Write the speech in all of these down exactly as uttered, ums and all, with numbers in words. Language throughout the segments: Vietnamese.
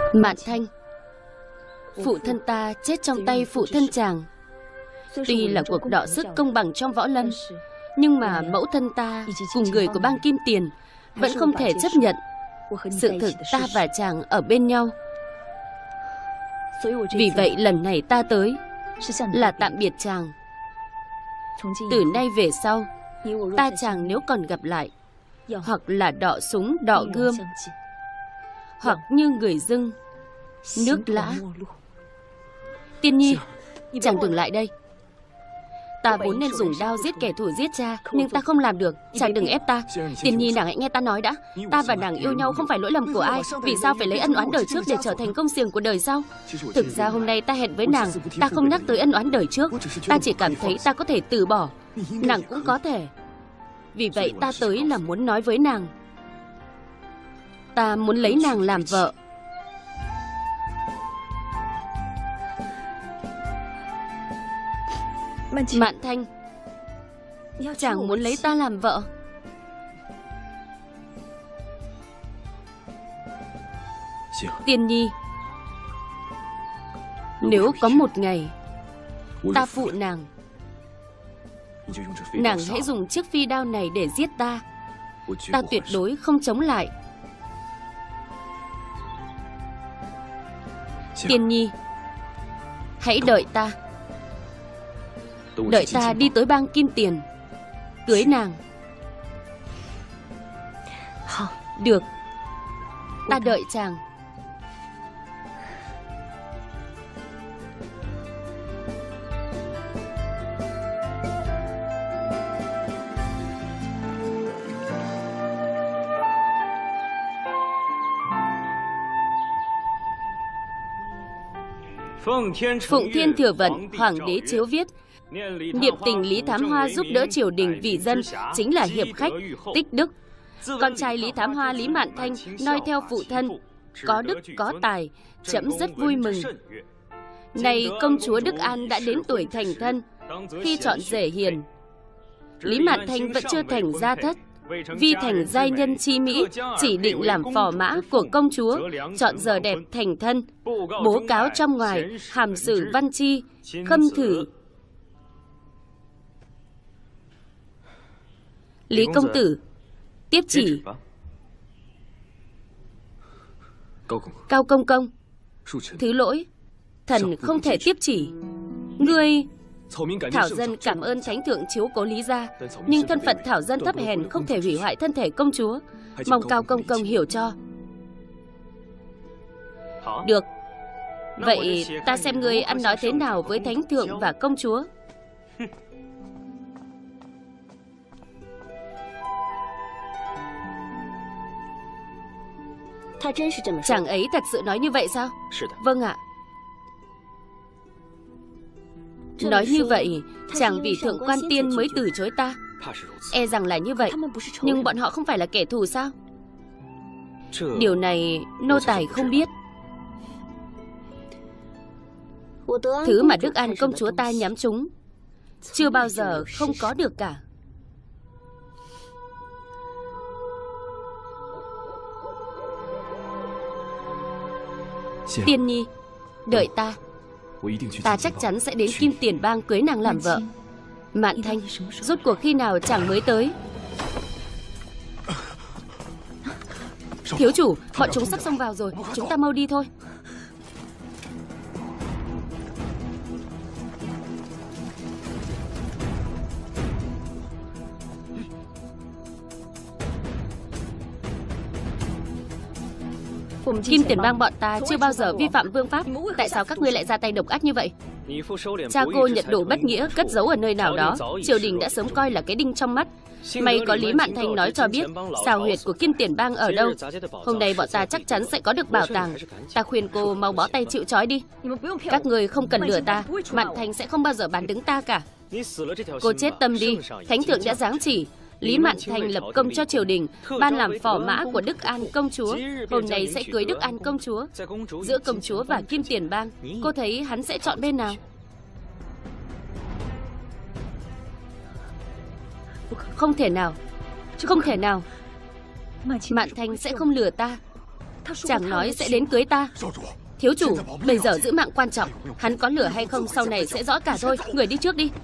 Mạn Thanh, phụ thân ta chết trong tay phụ thân chàng. Tuy là cuộc đọ sức công bằng trong võ lâm, nhưng mà mẫu thân ta cùng người của bang Kim Tiền vẫn không thể chấp nhận sự thực ta và chàng ở bên nhau. Vì vậy lần này ta tới là tạm biệt chàng. Từ nay về sau, ta chàng nếu còn gặp lại, hoặc là đọ súng đọ gươm, hoặc như người dưng nước lã. Tiên Nhi, chàng đừng lại đây. Ta vốn nên dùng đao giết kẻ thù giết cha, nhưng ta không làm được. Chàng đừng ép ta. Tiên Nhi, nàng hãy nghe ta nói đã. Ta và nàng yêu nhau không phải lỗi lầm của ai. Vì sao phải lấy ân oán đời trước để trở thành công xiềng của đời sau? Thực ra hôm nay ta hẹn với nàng, ta không nhắc tới ân oán đời trước. Ta chỉ cảm thấy ta có thể từ bỏ, nàng cũng có thể. Vì vậy ta tới là muốn nói với nàng, ta muốn lấy nàng làm vợ. Mạn Thanh, chàng muốn lấy ta làm vợ? Tiên Nhi, nếu có một ngày ta phụ nàng, nàng hãy dùng chiếc phi đao này để giết ta. Ta tuyệt đối không chống lại. Tiên Nhi, hãy đợi ta. Đợi ta đi tới bang Kim Tiền, cưới nàng. Được, ta đợi chàng. Phụng Thiên Thừa Vận, Hoàng đế chiếu viết: niệm tình Lý Thám Hoa giúp đỡ triều đình vì dân, chính là hiệp khách, tích đức. Con trai Lý Thám Hoa Lý Mạn Thanh noi theo phụ thân, có đức có tài, trẫm rất vui mừng. Này công chúa Đức An đã đến tuổi thành thân, khi chọn rể hiền. Lý Mạn Thanh vẫn chưa thành gia thất, vi thành giai nhân chi mỹ, chỉ định làm phò mã của công chúa, chọn giờ đẹp thành thân, bố cáo trong ngoài, hàm sử văn chi, khâm thử. Lý công tử, tiếp chỉ. Cao công công, thứ lỗi, thần không thể tiếp chỉ. Ngươi... Thảo dân cảm ơn thánh thượng chiếu cố Lý gia, nhưng thân phận Thảo dân thấp hèn không thể hủy hoại thân thể công chúa, mong Cao công công hiểu cho. Được. Vậy ta xem ngươi ăn nói thế nào với thánh thượng và công chúa. Chàng ấy thật sự nói như vậy sao? Vâng ạ. Nói như vậy, chàng vì thượng quan tiên mới từ chối ta. E rằng là như vậy. Nhưng bọn họ không phải là kẻ thù sao? Điều này nô tài không biết. Thứ mà Đức An công chúa ta nhắm trúng chưa bao giờ không có được cả. Tiên Nhi, đợi ta. Ta chắc chắn sẽ đến Kim Tiền bang cưới nàng làm vợ. Mạn Thanh, rốt cuộc khi nào chàng mới tới? Thiếu chủ, bọn chúng sắp xông vào rồi, chúng ta mau đi thôi. Kim Tiền bang bọn ta chưa bao giờ vi phạm vương pháp. Tại sao các ngươi lại ra tay độc ác như vậy? Cha cô nhận đồ bất nghĩa cất giấu ở nơi nào đó, triều đình đã sớm coi là cái đinh trong mắt. May có Lý Mạn Thanh nói cho biết xào huyệt của Kim Tiền bang ở đâu. Hôm nay bọn ta chắc chắn sẽ có được bảo tàng. Ta khuyên cô mau bó tay chịu trói đi. Các ngươi không cần lừa ta, Mạn Thanh sẽ không bao giờ bán đứng ta cả. Cô chết tâm đi, thánh thượng đã giáng chỉ. Lý Mạn Thanh lập công cho triều đình, ban làm phò mã của Đức An công chúa. Hôm nay sẽ cưới Đức An công chúa. Giữa công chúa và Kim Tiền bang, cô thấy hắn sẽ chọn bên nào? Không thể nào, không thể nào. Mạn Thanh sẽ không lừa ta. Chàng nói sẽ đến cưới ta. Thiếu chủ, bây giờ giữ mạng quan trọng. Hắn có lửa hay không sau này sẽ rõ cả thôi. Người đi trước đi.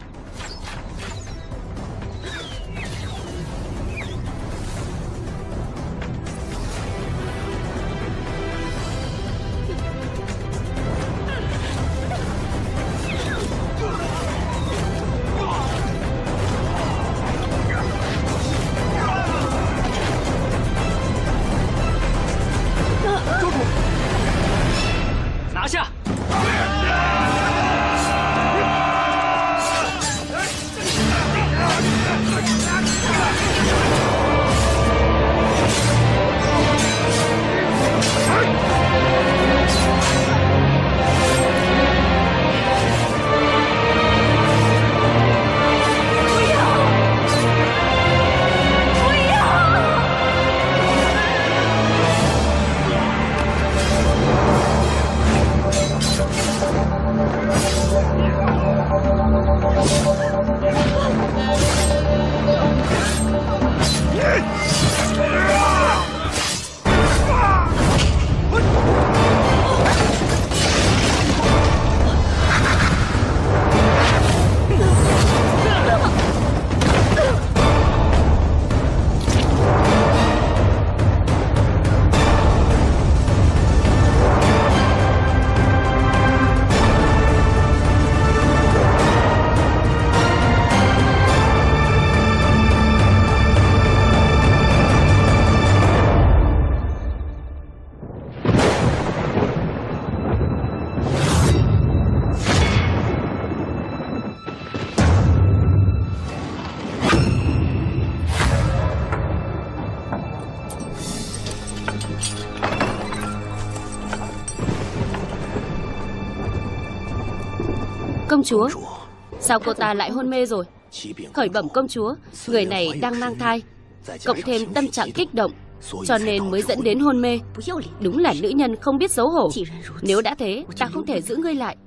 Công chúa, sao cô ta lại hôn mê rồi? Khởi bẩm công chúa, người này đang mang thai, cộng thêm tâm trạng kích động, cho nên mới dẫn đến hôn mê. Đúng là nữ nhân không biết xấu hổ. Nếu đã thế, ta không thể giữ ngươi lại.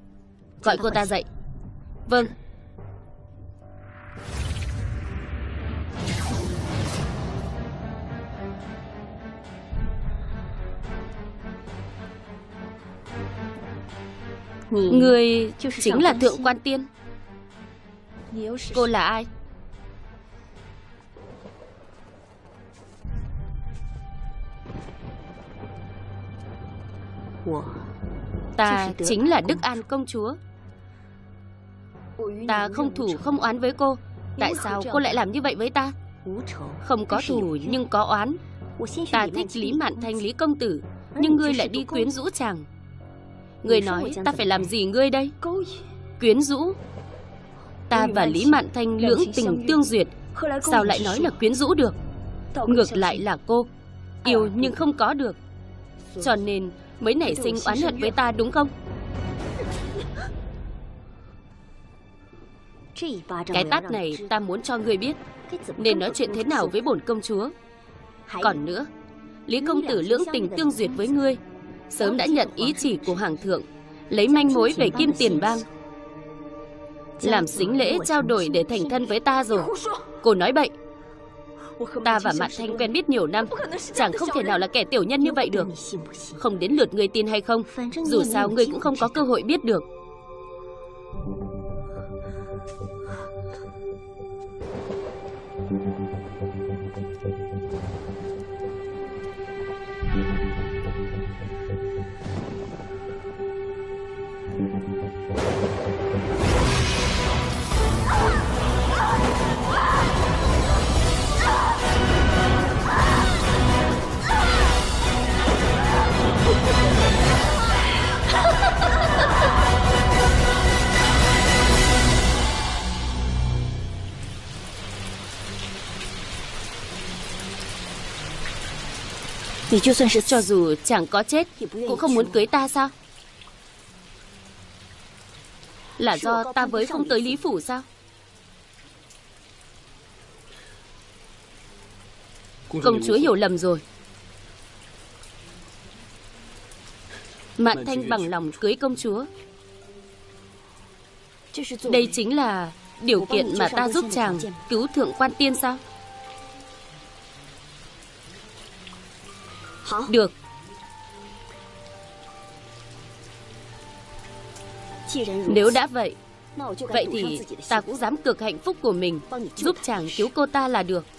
Gọi cô ta dậy. Vâng. Người chính là Thượng Quan Tiên. Cô là ai? Ta chính là Đức An công chúa. Ta không thù không oán với cô. Tại sao cô lại làm như vậy với ta? Không có thù nhưng có oán. Ta thích Lý Mạn Thanh Lý công tử, nhưng ngươi lại đi quyến rũ chàng. Ngươi nói ta phải làm gì ngươi đây? Quyến rũ? Ta và Lý Mạn Thanh lưỡng tình tương duyệt, sao lại nói là quyến rũ được? Ngược lại là cô yêu nhưng không có được, cho nên mới nảy sinh oán hận với ta đúng không? Cái tát này ta muốn cho ngươi biết nên nói chuyện thế nào với bổn công chúa. Còn nữa, Lý công tử lưỡng tình tương duyệt với ngươi, sớm đã nhận ý chỉ của hoàng thượng, lấy manh mối về Kim Tiền Bang, làm sính lễ trao đổi để thành thân với ta rồi. Cô nói bậy. Ta và Mạn Thanh quen biết nhiều năm, chẳng không thể nào là kẻ tiểu nhân như vậy được. Không đến lượt ngươi tin hay không, dù sao ngươi cũng không có cơ hội biết được. Cho dù chẳng có chết cũng không muốn cưới ta sao? Là do ta với không tới Lý phủ sao? Công chúa hiểu lầm rồi. Mạn Thanh bằng lòng cưới công chúa. Đây chính là điều kiện mà ta giúp chàng cứu Thượng Quan Tiên sao? Được, Nếu đã vậy, vậy thì ta cũng dám cược hạnh phúc của mình, giúp chàng cứu cô ta là được.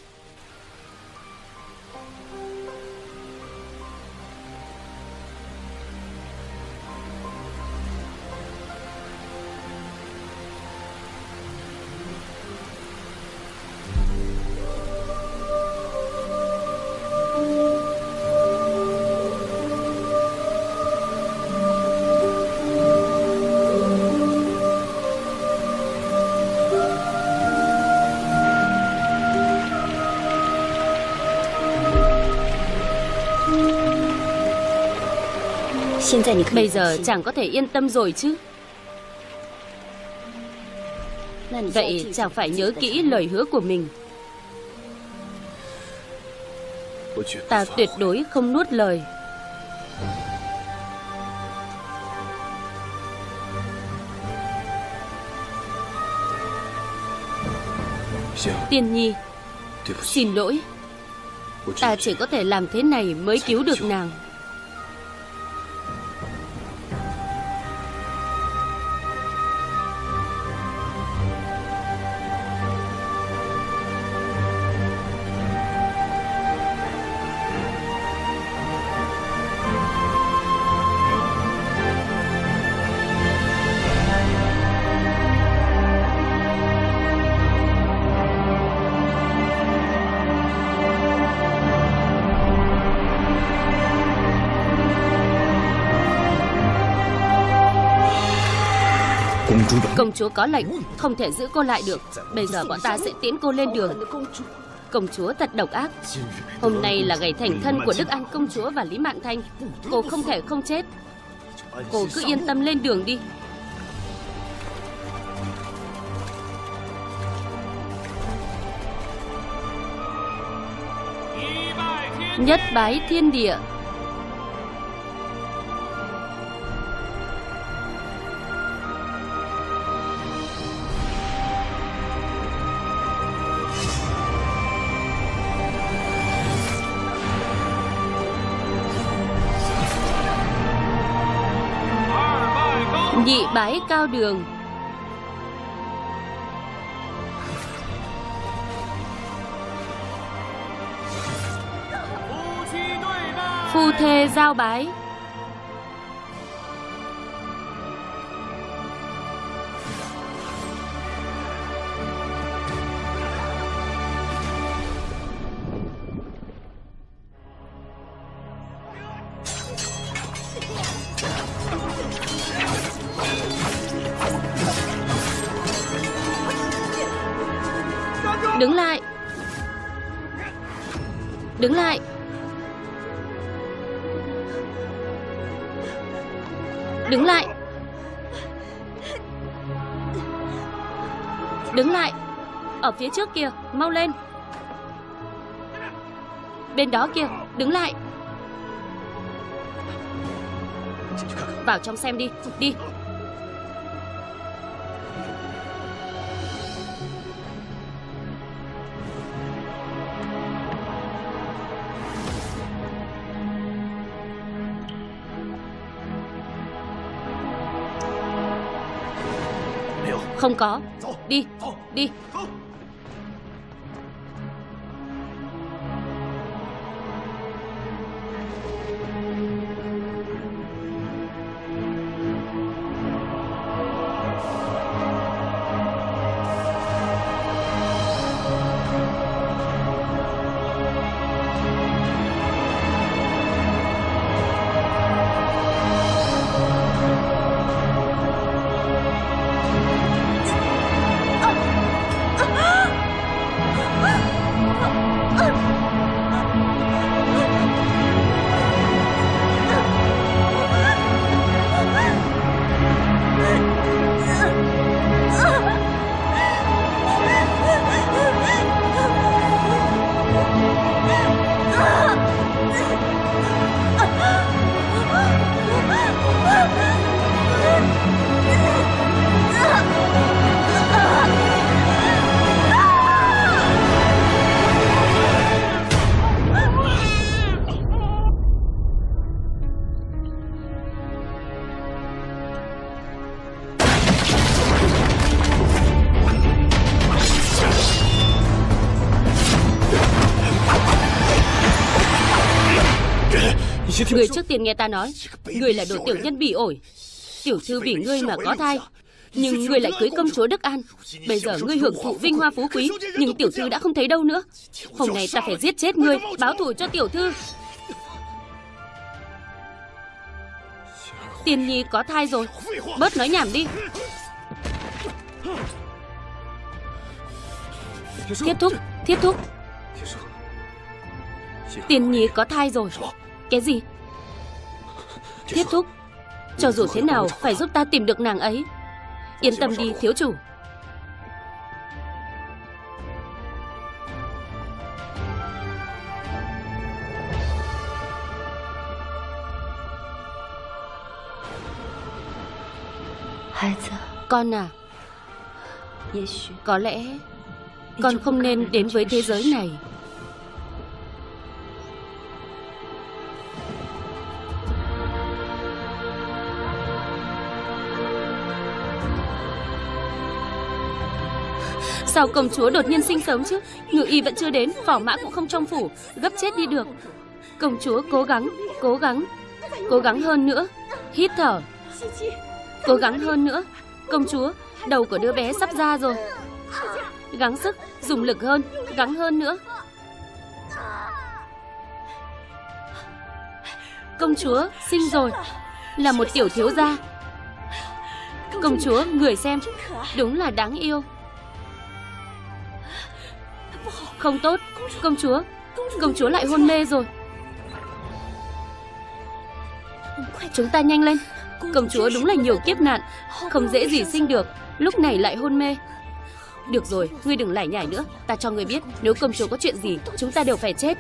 Bây giờ chàng có thể yên tâm rồi chứ? Vậy chàng phải nhớ kỹ lời hứa của mình. Ta tuyệt đối không nuốt lời. Tiên Nhi, xin lỗi. Ta chỉ có thể làm thế này mới cứu được nàng. Công chúa có lệnh, không thể giữ cô lại được. Bây giờ bọn ta sẽ tiễn cô lên đường. Công chúa thật độc ác. Hôm nay là ngày thành thân của Đức An công chúa và Lý Mạn Thanh. Cô không thể không chết. Cô cứ yên tâm lên đường đi. Nhất bái thiên địa. Nhị bái cao đường. Phu thê giao bái. Đứng lại. Đứng lại. Đứng lại. Đứng lại. Ở phía trước kìa, mau lên. Bên đó kìa, đứng lại. Vào trong xem đi, đi. Không có. Đi, đi. Người trước tiên nghe ta nói, người là đồ tiểu nhân bỉ ổi. Tiểu thư vì ngươi mà có thai, nhưng ngươi lại cưới công chúa Đức An. Bây giờ ngươi hưởng thụ vinh hoa phú quý, nhưng tiểu thư đã không thấy đâu nữa. Hôm nay ta phải giết chết ngươi, báo thù cho tiểu thư. Tiên nhi có thai rồi, bớt nói nhảm đi. Thiết thúc, thiết thúc. Tiên nhi có thai rồi. Cái gì? Thiết thúc, cho dù thế nào phải giúp ta tìm được nàng ấy. Yên tâm đi, thiếu chủ. Con à, có lẽ con không nên đến với thế giới này. Sao công chúa đột nhiên sinh sớm chứ? Ngự y vẫn chưa đến, phò mã cũng không trong phủ, gấp chết đi được. Công chúa cố gắng, cố gắng, cố gắng hơn nữa. Hít thở. Cố gắng hơn nữa. Công chúa, đầu của đứa bé sắp ra rồi. Gắng sức, dùng lực hơn, gắng hơn nữa. Công chúa sinh rồi, là một tiểu thiếu gia. Công chúa, người xem, đúng là đáng yêu. Không tốt, công chúa, công chúa lại hôn mê rồi. Chúng ta nhanh lên. Công chúa đúng là nhiều kiếp nạn, không dễ gì sinh được, lúc này lại hôn mê. Được rồi, ngươi đừng lải nhải nữa. Ta cho ngươi biết, nếu công chúa có chuyện gì, chúng ta đều phải chết.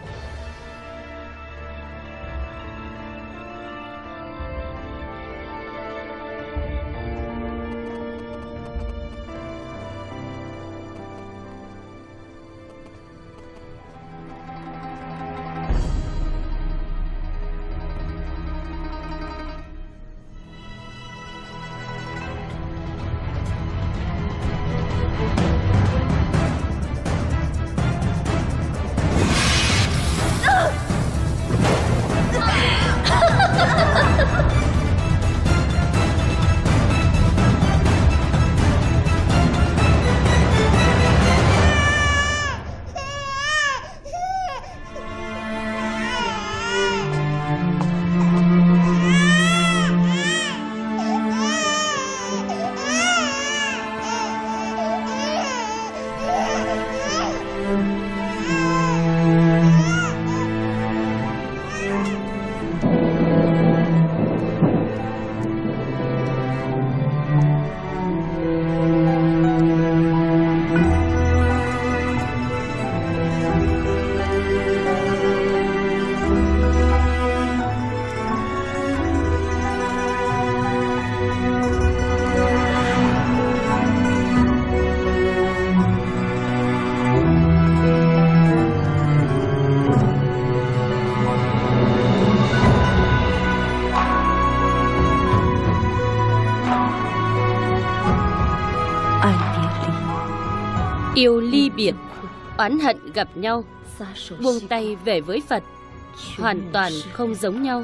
Yêu ly biệt, oán hận gặp nhau, buông tay về với Phật, hoàn toàn không giống nhau.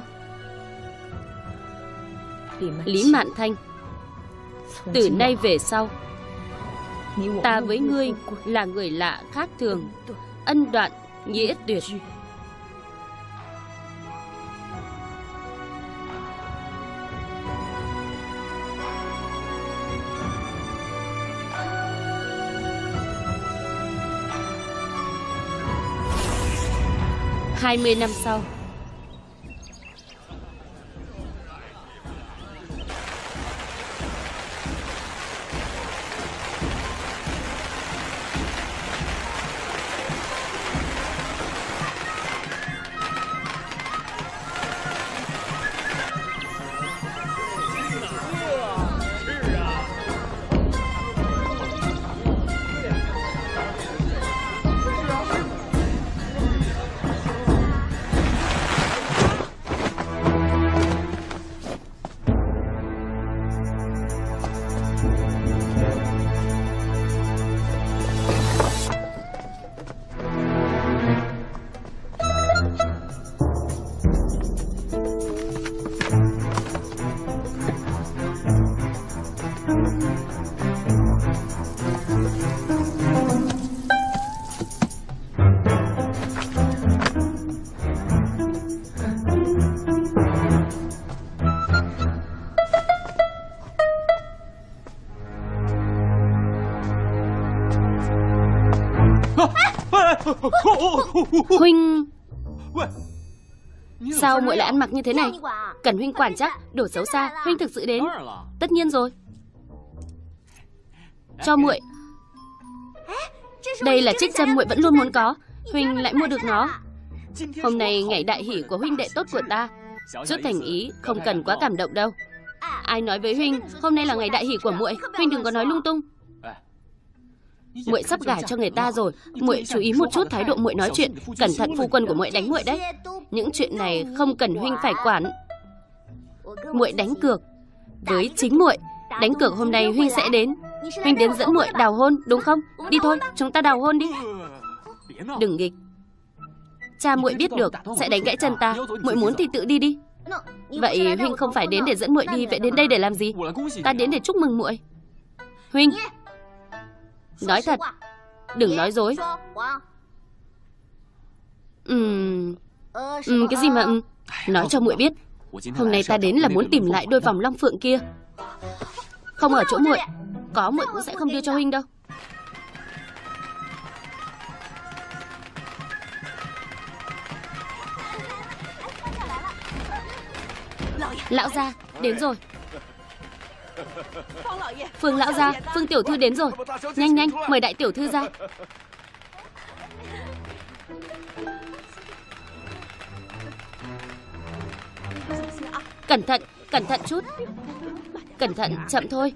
Lý Mạn Thanh, từ nay về sau, ta với ngươi là người lạ khác thường, ân đoạn nghĩa tuyệt. Hai mươi năm sau, Huynh... Sao muội lại ăn mặc như thế này? Cần huynh quản chắc. Đồ xấu xa. Huynh thực sự đến? Tất nhiên rồi. Cho muội. Đây là chiếc châm muội vẫn luôn muốn có. Huynh lại mua được nó. Hôm nay ngày đại hỷ của huynh đệ tốt của ta. Chút thành ý, không cần quá cảm động đâu. Ai nói với huynh hôm nay là ngày đại hỷ của muội? Huynh đừng có nói lung tung. Muội sắp gả cho người ta rồi, muội chú ý một chút thái độ muội nói chuyện, cẩn thận phu quân của muội đánh muội đấy. Những chuyện này không cần huynh phải quản. Muội đánh cược với chính muội, đánh cược hôm nay huynh sẽ đến. Huynh đến dẫn muội đào hôn, đúng không? Đi thôi, chúng ta đào hôn đi. Đừng nghịch. Cha muội biết được sẽ đánh gãy chân ta. Muội muốn thì tự đi đi. Vậy huynh không phải đến để dẫn muội đi, vậy đến đây để làm gì? Ta đến để chúc mừng muội. Huynh, nói thật, đừng nói dối. Ừm, ừm cái gì mà ừm? Nói cho muội biết, hôm nay ta đến là muốn tìm lại đôi vòng long phượng kia. Không ở chỗ muội, có muội cũng sẽ không đưa cho huynh đâu. Lão gia, đến rồi. Phương lão gia, Phương tiểu thư đến rồi. Nhanh nhanh, mời đại tiểu thư ra. Cẩn thận, cẩn thận chút. Cẩn thận, chậm thôi.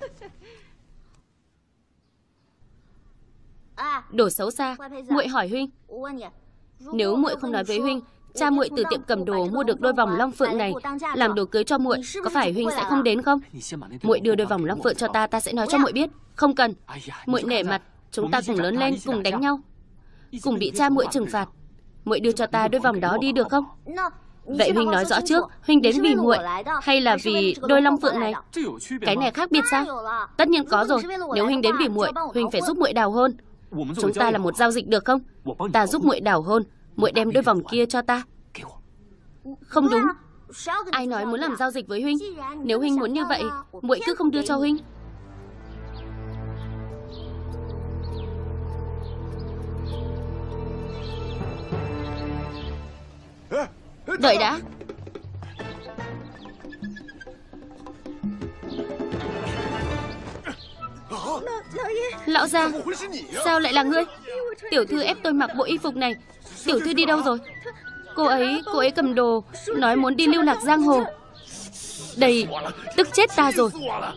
Đồ xấu xa, muội hỏi huynh. Nếu muội không nói với huynh, cha muội từ tiệm cầm đồ mua được đôi vòng long phượng này làm đồ cưới cho muội, có phải huynh sẽ không đến không? Muội đưa đôi vòng long phượng cho ta, ta sẽ nói cho muội biết. Không cần. Muội nể mặt, chúng ta cùng lớn lên, cùng đánh nhau, cùng bị cha muội trừng phạt. Muội đưa cho ta đôi vòng đó đi được không? Vậy huynh nói rõ trước, huynh đến vì muội hay là vì đôi long phượng này? Cái này khác biệt sao? Tất nhiên có rồi. Nếu huynh đến vì muội, huynh phải giúp muội đào hôn. Chúng ta là một giao dịch được không? Ta giúp muội đào hôn, muội đem đôi vòng kia cho ta. Không đúng. Ai nói muốn làm giao dịch với huynh? Nếu huynh muốn như vậy, muội cứ không đưa cho huynh. Đợi đã. Lão gia, sao lại là ngươi? Tiểu thư ép tôi mặc bộ y phục này. Tiểu thư đi đâu rồi? Cô ấy, cô ấy cầm đồ, nói muốn đi lưu lạc giang hồ. Đây, tức chết ta rồi.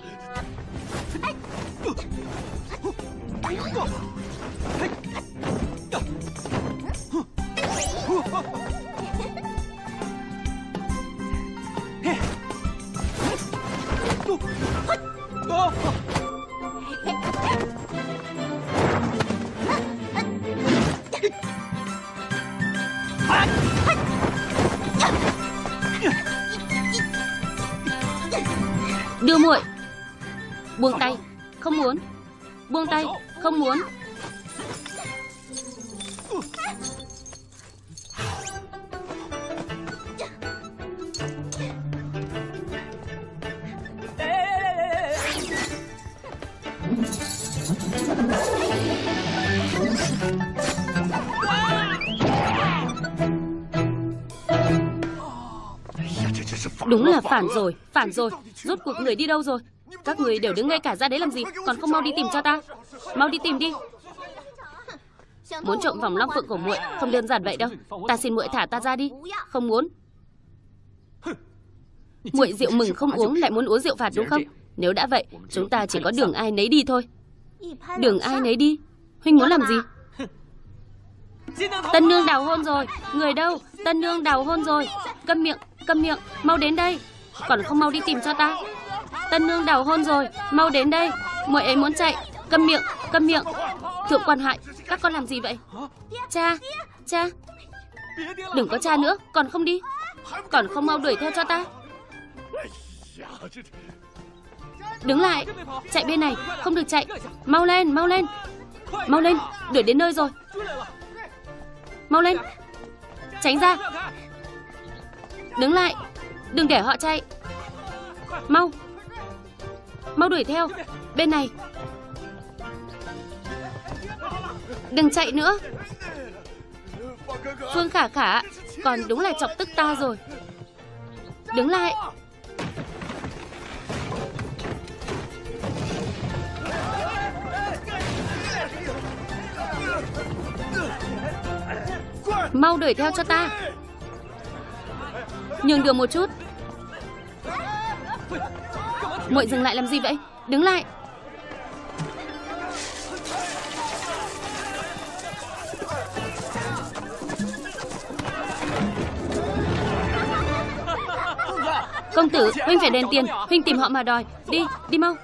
Đưa muội. Buông tay. Không muốn. Buông tay. Không muốn. Đúng là phản rồi, phản rồi. Rốt cuộc người đi đâu rồi? Các người đều đứng ngay cả ra đấy làm gì? Còn không mau đi tìm cho ta. Mau đi tìm đi. Muốn trộm vòng long phượng của muội không đơn giản vậy đâu. Ta xin muội thả ta ra đi. Không muốn. Muội rượu mừng không uống lại muốn uống rượu phạt đúng không? Nếu đã vậy, chúng ta chỉ có đường ai nấy đi thôi. Đường ai nấy đi? Huynh muốn làm gì? Tân nương đào hôn rồi. Người đâu? Tân nương đào hôn rồi. Câm miệng, câm miệng, mau đến đây. Còn không mau đi tìm cho ta. Tân nương đào hôn rồi, mau đến đây. Muội ấy muốn chạy. Câm miệng, câm miệng. Thượng quan Hại, các con làm gì vậy? Cha, cha. Đừng có cha nữa, còn không đi. Còn không mau đuổi theo cho ta. Đứng lại, chạy bên này, không được chạy. Mau lên, mau lên. Mau lên, đuổi đến nơi rồi. Mau lên. Tránh ra. Đứng lại, đừng để họ chạy. Mau. Mau đuổi theo. Bên này. Đừng chạy nữa. Phương Khả Khả, còn đúng là chọc tức ta rồi. Đứng lại. Mau đuổi theo cho ta. Nhường đường một chút. Muội dừng lại làm gì vậy? Đứng lại. Công tử, huynh phải đền tiền. Huynh tìm họ mà đòi. Đi, đi mau.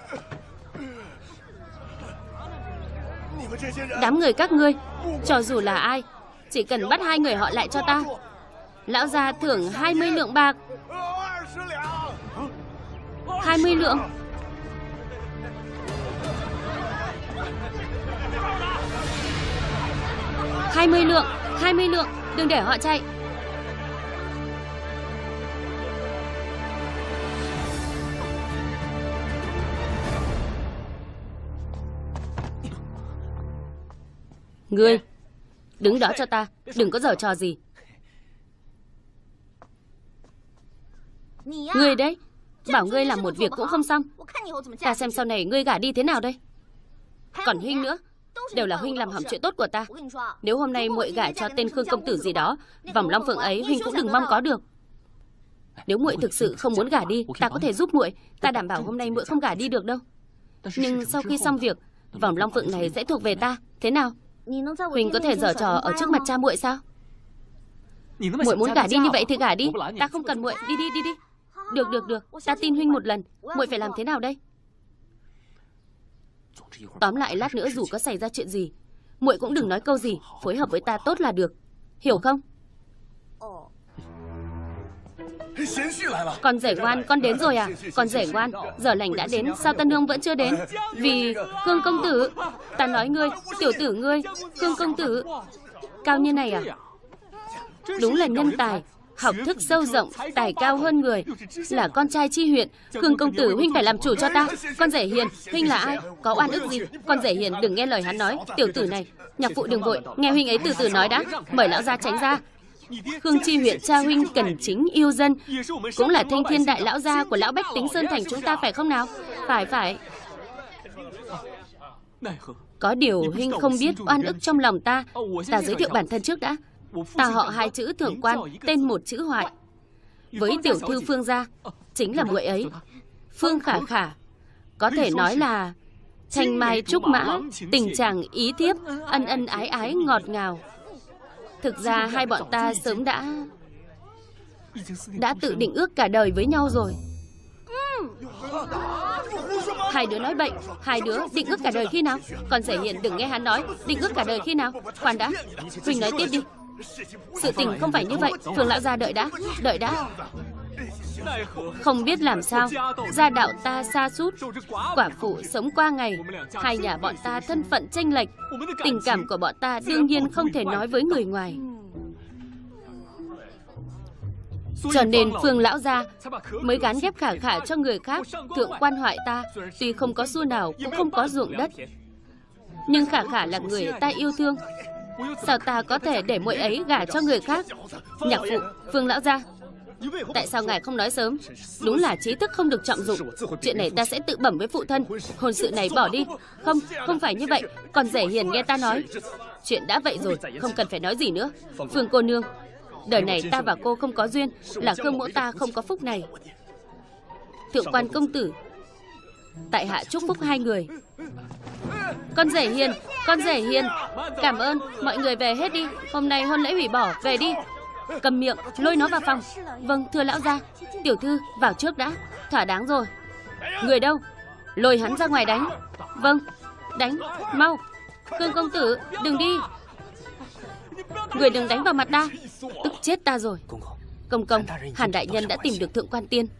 Đám người các ngươi, cho dù là ai, chỉ cần bắt hai người họ lại cho ta, lão gia thưởng hai mươi lượng bạc. Hai mươi lượng. Hai mươi lượng. Hai mươi lượng. Đừng để họ chạy. Ngươi, đứng đó cho ta. Đừng có giở trò gì. Ngươi đấy, bảo ngươi làm một việc cũng không xong. Ta xem sau này ngươi gả đi thế nào đây. Còn huynh nữa, đều là huynh làm hỏng chuyện tốt của ta. Nếu hôm nay muội gả cho tên Khương công tử gì đó, vòng long phượng ấy huynh cũng đừng mong có được. Nếu muội thực sự không muốn gả đi, ta có thể giúp muội. Ta đảm bảo hôm nay muội không gả đi được đâu. Nhưng sau khi xong việc, vòng long phượng này sẽ thuộc về ta. Thế nào? Huynh có thể giở trò ở trước mặt cha muội sao? Muội muốn gả đi như vậy thì gả đi. Ta không cần muội. Đi đi đi đi. Được được được. Ta tin huynh một lần. Muội phải làm thế nào đây? Tóm lại lát nữa dù có xảy ra chuyện gì, muội cũng đừng nói câu gì, phối hợp với ta tốt là được. Hiểu không? Con rể ngoan, con đến rồi à? Con rể ngoan, giờ lành đã đến, sao tân nương vẫn chưa đến? Vì Khương công tử. Ta nói ngươi, tiểu tử ngươi, Khương công tử cao như này à? Đúng là nhân tài, học thức sâu rộng, tài cao hơn người, là con trai chi huyện. Khương công tử, huynh phải làm chủ cho ta. Con rể hiền, huynh là ai? Có oan ức gì? Con rể hiền đừng nghe lời hắn nói. Tiểu tử này, nhạc phụ đừng vội, nghe huynh ấy từ từ nói đã. Mời lão gia tránh ra. Khương chi huyện cha huynh cẩn chính yêu dân, cũng là thanh thiên đại lão gia của lão bách tính Sơn Thành chúng ta phải không nào? Phải phải. Có điều huynh không biết oan ức trong lòng ta. Ta giới thiệu bản thân trước đã. Ta họ hai chữ thượng quan, tên một chữ hoại. Với tiểu thư Phương gia, chính là muội ấy, Phương Khả Khả. Có thể nói là thanh mai trúc mã, tình chàng ý thiếp, ân ân ái ái ngọt ngào. Thực ra hai bọn ta sớm đã Đã tự định ước cả đời với nhau rồi. Hai đứa nói bậy. Hai đứa định ước cả đời khi nào? Còn rể hiền đừng nghe hắn nói. Định ước cả đời khi nào? Khoan đã, huynh nói tiếp đi. Sự tình không phải như vậy. Phương lão gia đợi đã. Đợi đã. Không biết làm sao, gia đạo ta sa sút, quả phụ sống qua ngày. Hai nhà bọn ta thân phận chênh lệch, tình cảm của bọn ta đương nhiên không thể nói với người ngoài. Cho nên Phương lão gia mới gán ghép Khả Khả cho người khác. Thượng quan hoại ta tuy không có xu nào cũng không có ruộng đất, nhưng Khả Khả là người ta yêu thương. Sao ta có thể để muội ấy gả cho người khác? Nhạc phụ, Phương lão gia, tại sao ngài không nói sớm? Đúng là trí thức không được trọng dụng. Chuyện này ta sẽ tự bẩm với phụ thân. Hôn sự này bỏ đi. Không, không phải như vậy. Còn rể hiền nghe ta nói. Chuyện đã vậy rồi, không cần phải nói gì nữa. Phương cô nương, đời này ta và cô không có duyên, là Khương mỗ ta không có phúc này. Thượng quan công tử, tại hạ chúc phúc hai người. Con rể hiền, con rể hiền, cảm ơn. Mọi người về hết đi. Hôm nay hôn lễ hủy bỏ, về đi. Cầm miệng, lôi nó vào phòng. Vâng, thưa lão gia. Tiểu thư, vào trước đã. Thỏa đáng rồi. Người đâu? Lôi hắn ra ngoài đánh. Vâng, đánh, mau. Khương công tử, đừng đi. Người đừng đánh vào mặt ta. Tức chết ta rồi. Công công, Hàn đại nhân đã tìm được thượng quan tiên.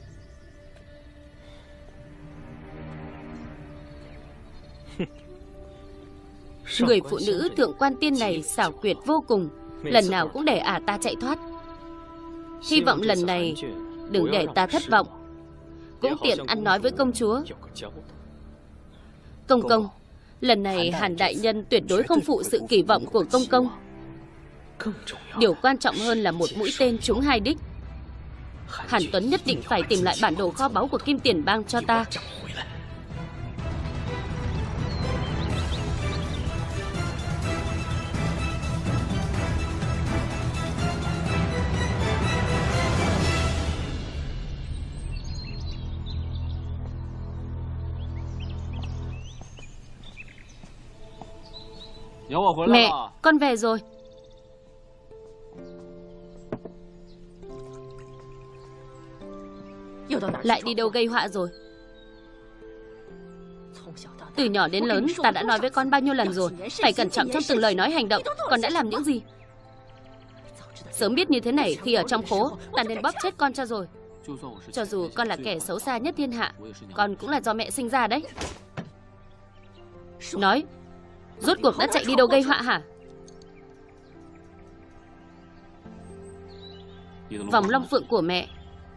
Người phụ nữ thượng quan tiên này xảo quyệt vô cùng, lần nào cũng để ả ta chạy thoát. Hy vọng lần này đừng để ta thất vọng, cũng tiện ăn nói với công chúa. Công công, Lần này Hàn đại nhân tuyệt đối không phụ sự kỳ vọng của công công. Điều quan trọng hơn là một mũi tên trúng hai đích. Hàn Tuấn nhất định phải tìm lại bản đồ kho báu của Kim Tiền Bang cho ta. Mẹ, con về rồi. Lại đi đâu gây họa rồi? Từ nhỏ đến lớn ta đã nói với con bao nhiêu lần rồi, phải cẩn trọng trong từng lời nói hành động. Con đã làm những gì? Sớm biết như thế này, khi ở trong khố ta nên bóp chết con cho rồi. Cho dù con là kẻ xấu xa nhất thiên hạ, con cũng là do mẹ sinh ra đấy. Nói, rốt cuộc đã chạy đi đâu gây họa hả? Vòng long phượng của mẹ.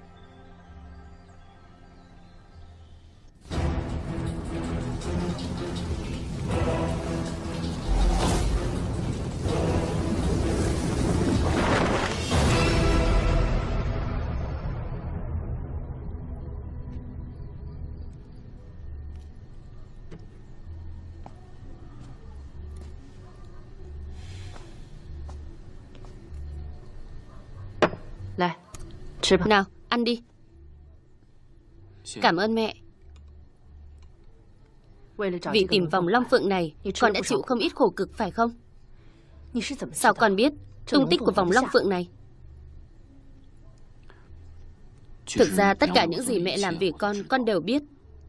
Nào, ăn đi. Cảm ơn mẹ. Vì tìm vòng long phượng này, con đã chịu không ít khổ cực phải không? Sao con biết tung tích của vòng long phượng này? Thực ra tất cả những gì mẹ làm vì con, con đều biết.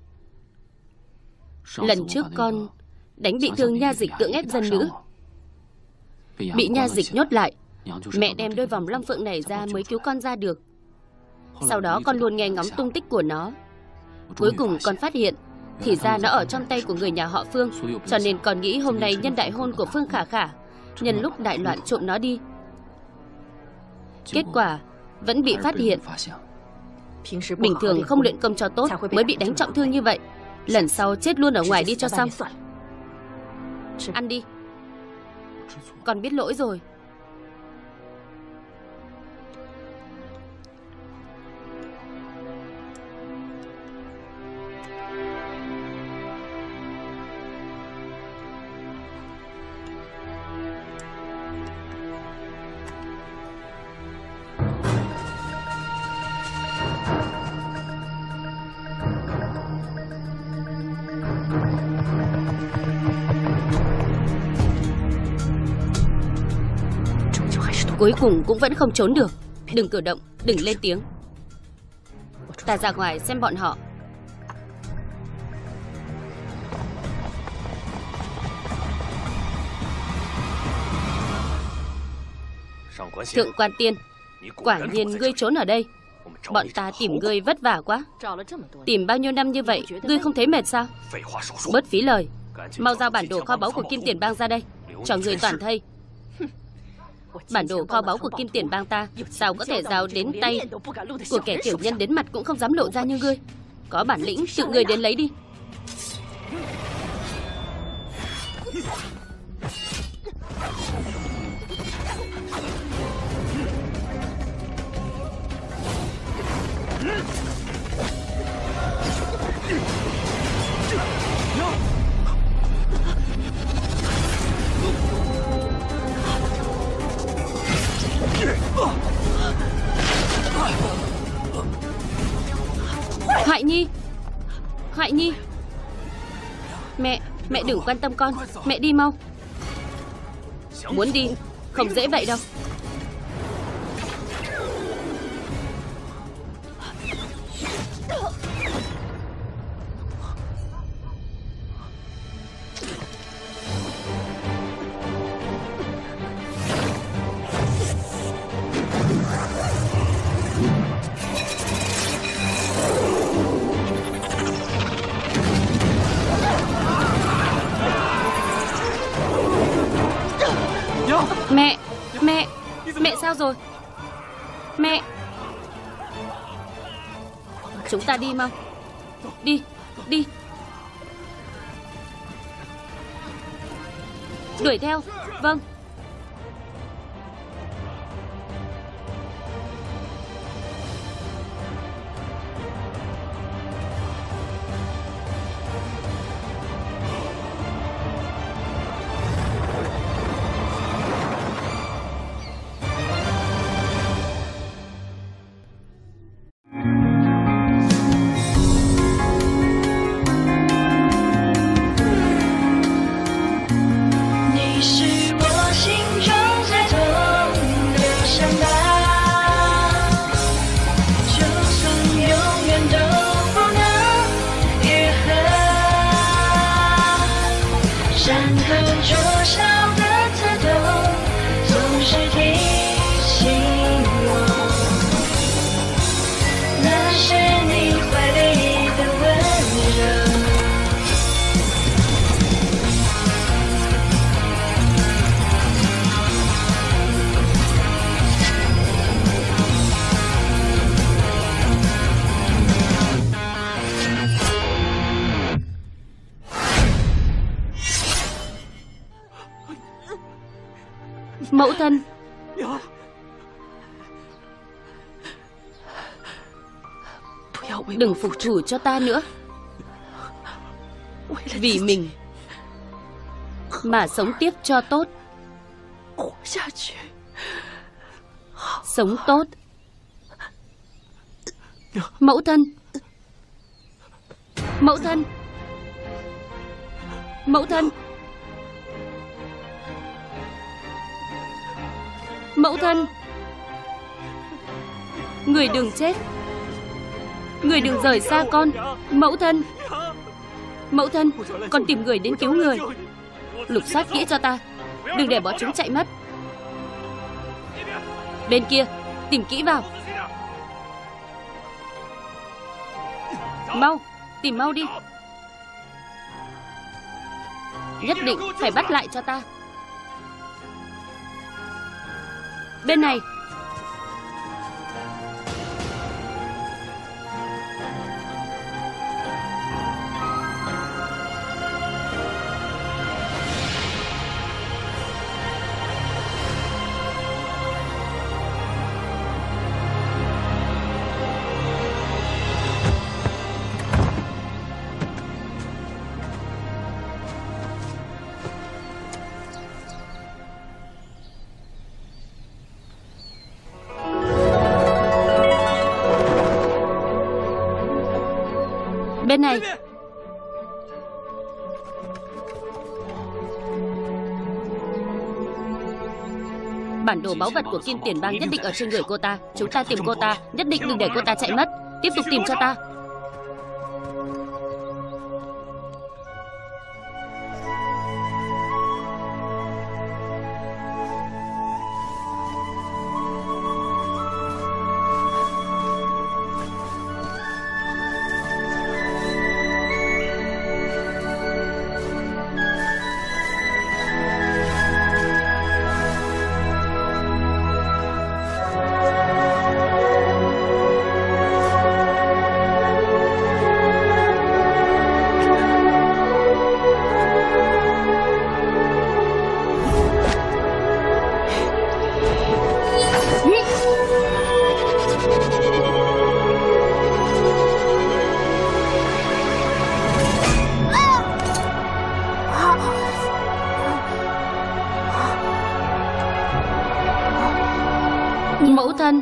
Lần trước con đánh bị thương nha dịch cưỡng ép dân nữ, bị nha dịch nhốt lại. Mẹ đem đôi vòng long phượng này ra mới cứu con ra được. Sau đó con luôn nghe ngóng tung tích của nó. Cuối cùng con phát hiện thì ra nó ở trong tay của người nhà họ Phương. Cho nên con nghĩ hôm nay nhân đại hôn của Phương Khả Khả, nhân lúc đại loạn trộm nó đi. Kết quả vẫn bị phát hiện. Bình thường không luyện công cho tốt mới bị đánh trọng thương như vậy. Lần sau chết luôn ở ngoài đi cho xong. Ăn đi. Con biết lỗi rồi. Cuối cùng cũng vẫn không trốn được. Đừng cử động, đừng lên tiếng. Ta ra ngoài xem bọn họ. Thượng quan tiên, quả nhiên ngươi trốn ở đây. Bọn ta tìm ngươi vất vả quá. Tìm bao nhiêu năm như vậy, ngươi không thấy mệt sao? Bớt phí lời. Mau giao bản đồ kho báu của Kim Tiền Bang ra đây, cho người toàn thây. Bản đồ kho báu của Kim Tiền Bang ta sao có thể giao đến tay của kẻ tiểu nhân đến mặt cũng không dám lộ ra như ngươi. Có bản lĩnh tự ngươi đến lấy đi. Hoại Nhi, Hoại Nhi, mẹ, mẹ đừng quan tâm con, mẹ đi mau. Muốn đi không dễ vậy đâu. Mẹ, mẹ, mẹ sao rồi? Mẹ. Chúng ta đi mau. Đi, đi. Đuổi theo. Vâng. Mẫu thân. Đừng phục thủ cho ta nữa. Vì mình mà sống tiếp cho tốt. Sống tốt. Mẫu thân. Mẫu thân. Mẫu thân. Mẫu thân. Người đừng chết. Người đừng rời xa con. Mẫu thân. Mẫu thân, con tìm người đến cứu người. Lục soát kỹ cho ta, đừng để bọn chúng chạy mất. Bên kia, tìm kỹ vào. Mau, tìm mau đi. Nhất định phải bắt lại cho ta. Bên này. Bên này. Bản đồ báu vật của Kim Tiền Bang nhất định ở trên người cô ta. Chúng ta tìm cô ta, nhất định đừng để cô ta chạy mất. Tiếp tục tìm cho ta. Mẫu thân.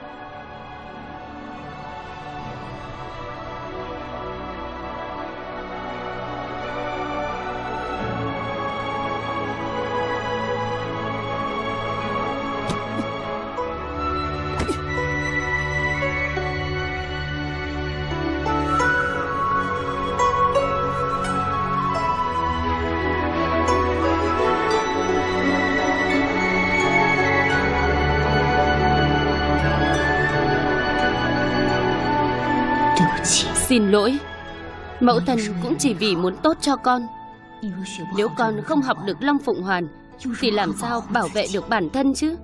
Xin lỗi. Mẫu thân cũng chỉ vì muốn tốt cho con. Nếu con không học được Long Phụng Hoàn thì làm sao bảo vệ được bản thân chứ?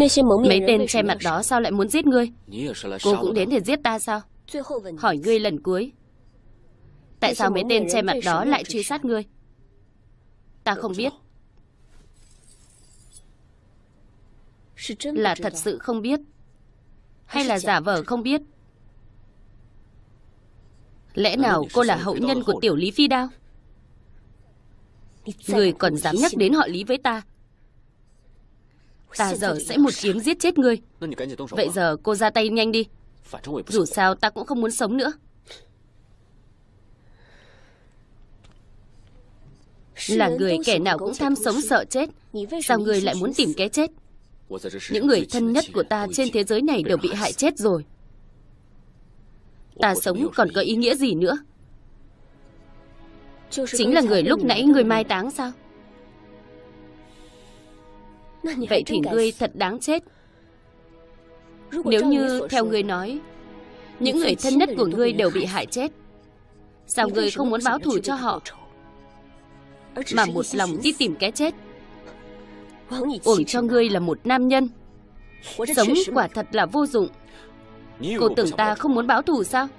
Mấy tên che mặt đó sao lại muốn giết ngươi? Cô cũng đến để giết ta sao? Hỏi ngươi lần cuối, tại sao mấy tên che mặt đó lại truy sát ngươi? Ta không biết. Là thật sự không biết, hay là giả vờ không biết? Lẽ nào cô là hậu nhân của tiểu Lý Phi Đao? Ngươi còn dám nhắc đến họ Lý với ta? Ta giờ sẽ một kiếm giết chết ngươi. Vậy giờ cô ra tay nhanh đi. Dù sao ta cũng không muốn sống nữa. Là người kẻ nào cũng tham sống sợ chết, sao ngươi lại muốn tìm cái chết? Những người thân nhất của ta trên thế giới này đều bị hại chết rồi. Ta sống còn có ý nghĩa gì nữa? Chính là người lúc nãy ngươi mai táng sao? Vậy thì ngươi thật đáng chết. Nếu như theo ngươi nói, những người thân nhất của ngươi đều bị hại chết, sao ngươi không muốn báo thù cho họ, mà một lòng đi tìm cái chết? Uổng cho ngươi là một nam nhân. Sống quả thật là vô dụng. Cô tưởng ta không muốn báo thù sao?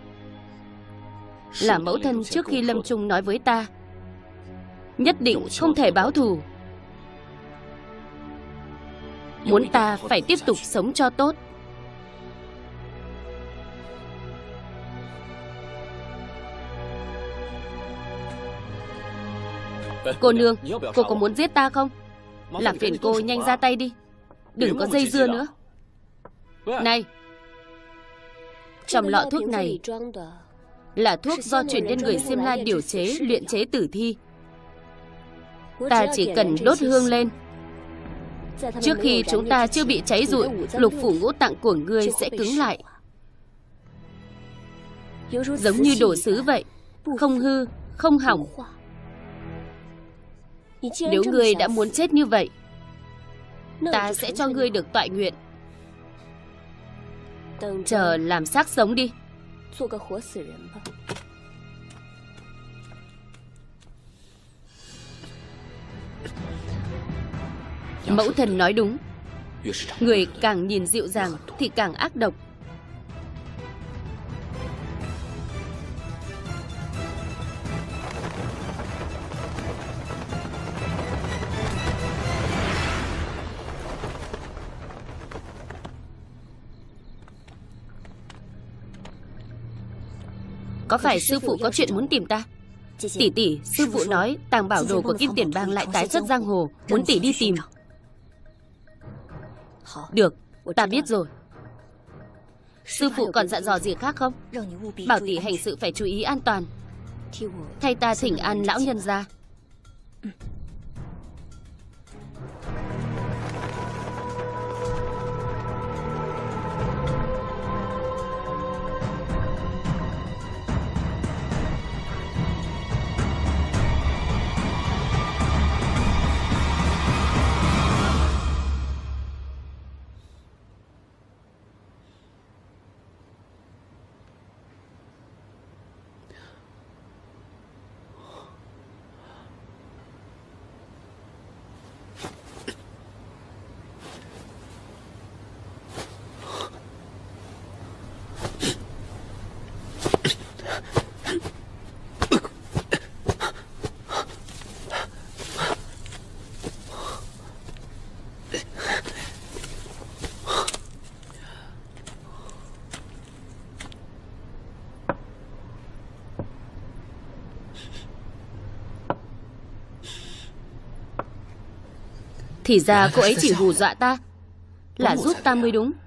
Là mẫu thân trước khi lâm chung nói với ta, nhất định không thể báo thù. Muốn ta phải tiếp tục sống cho tốt. Cô nương, cô có muốn giết ta không? Làm phiền cô nhanh ra tay đi, đừng có dây dưa nữa. Này, trong lọ thuốc này là thuốc do truyền nhân người Xiêm La điều chế luyện chế tử thi. Ta chỉ cần đốt hương lên, trước khi chúng ta chưa bị cháy rụi, lục phủ ngũ tạng của ngươi sẽ cứng lại, giống như đồ sứ vậy, không hư, không hỏng. Nếu ngươi đã muốn chết như vậy, ta sẽ cho ngươi được toại nguyện. Chờ làm xác sống đi. Mẫu thần nói đúng, người càng nhìn dịu dàng thì càng ác độc. Có phải sư phụ có chuyện muốn tìm ta? Tỷ tỷ, sư phụ nói tàng bảo đồ của Kim Tiền Bang lại tái xuất giang hồ, muốn tỷ đi tìm. Được, ta biết rồi. Sư phụ còn dặn dò gì khác không? Bảo tỷ hành sự phải chú ý an toàn. Thay ta thỉnh an lão nhân gia. Thì ra cô ấy chỉ hù dọa ta, là giúp ta mới đúng.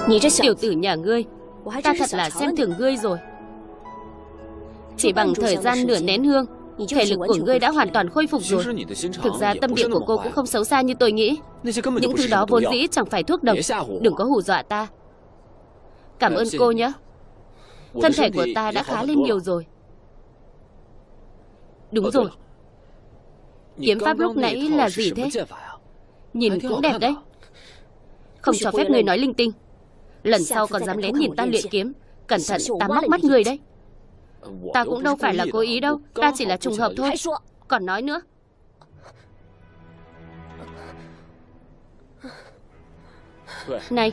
Tiểu tử nhà ngươi, ta thật là xem thường ngươi rồi. Chỉ bằng thời gian nửa nén hương, thể lực của ngươi đã hoàn toàn khôi phục rồi. Thực ra tâm địa của cô cũng không xấu xa như tôi nghĩ. Những thứ đó vốn dĩ chẳng phải thuốc độc. Đừng có hù dọa ta. Cảm ơn cô nhé. Thân thể của ta đã khá lên nhiều rồi. Đúng rồi. Kiếm pháp lúc nãy là gì thế? Nhìn cũng đẹp đấy. Không cho phép người nói linh tinh. Lần sau còn dám lén nhìn ta luyện kiếm, cẩn thận ta móc mắt người đấy. Ta cũng đâu phải là cố ý đâu, ta chỉ là trùng hợp thôi. Còn nói nữa. Này.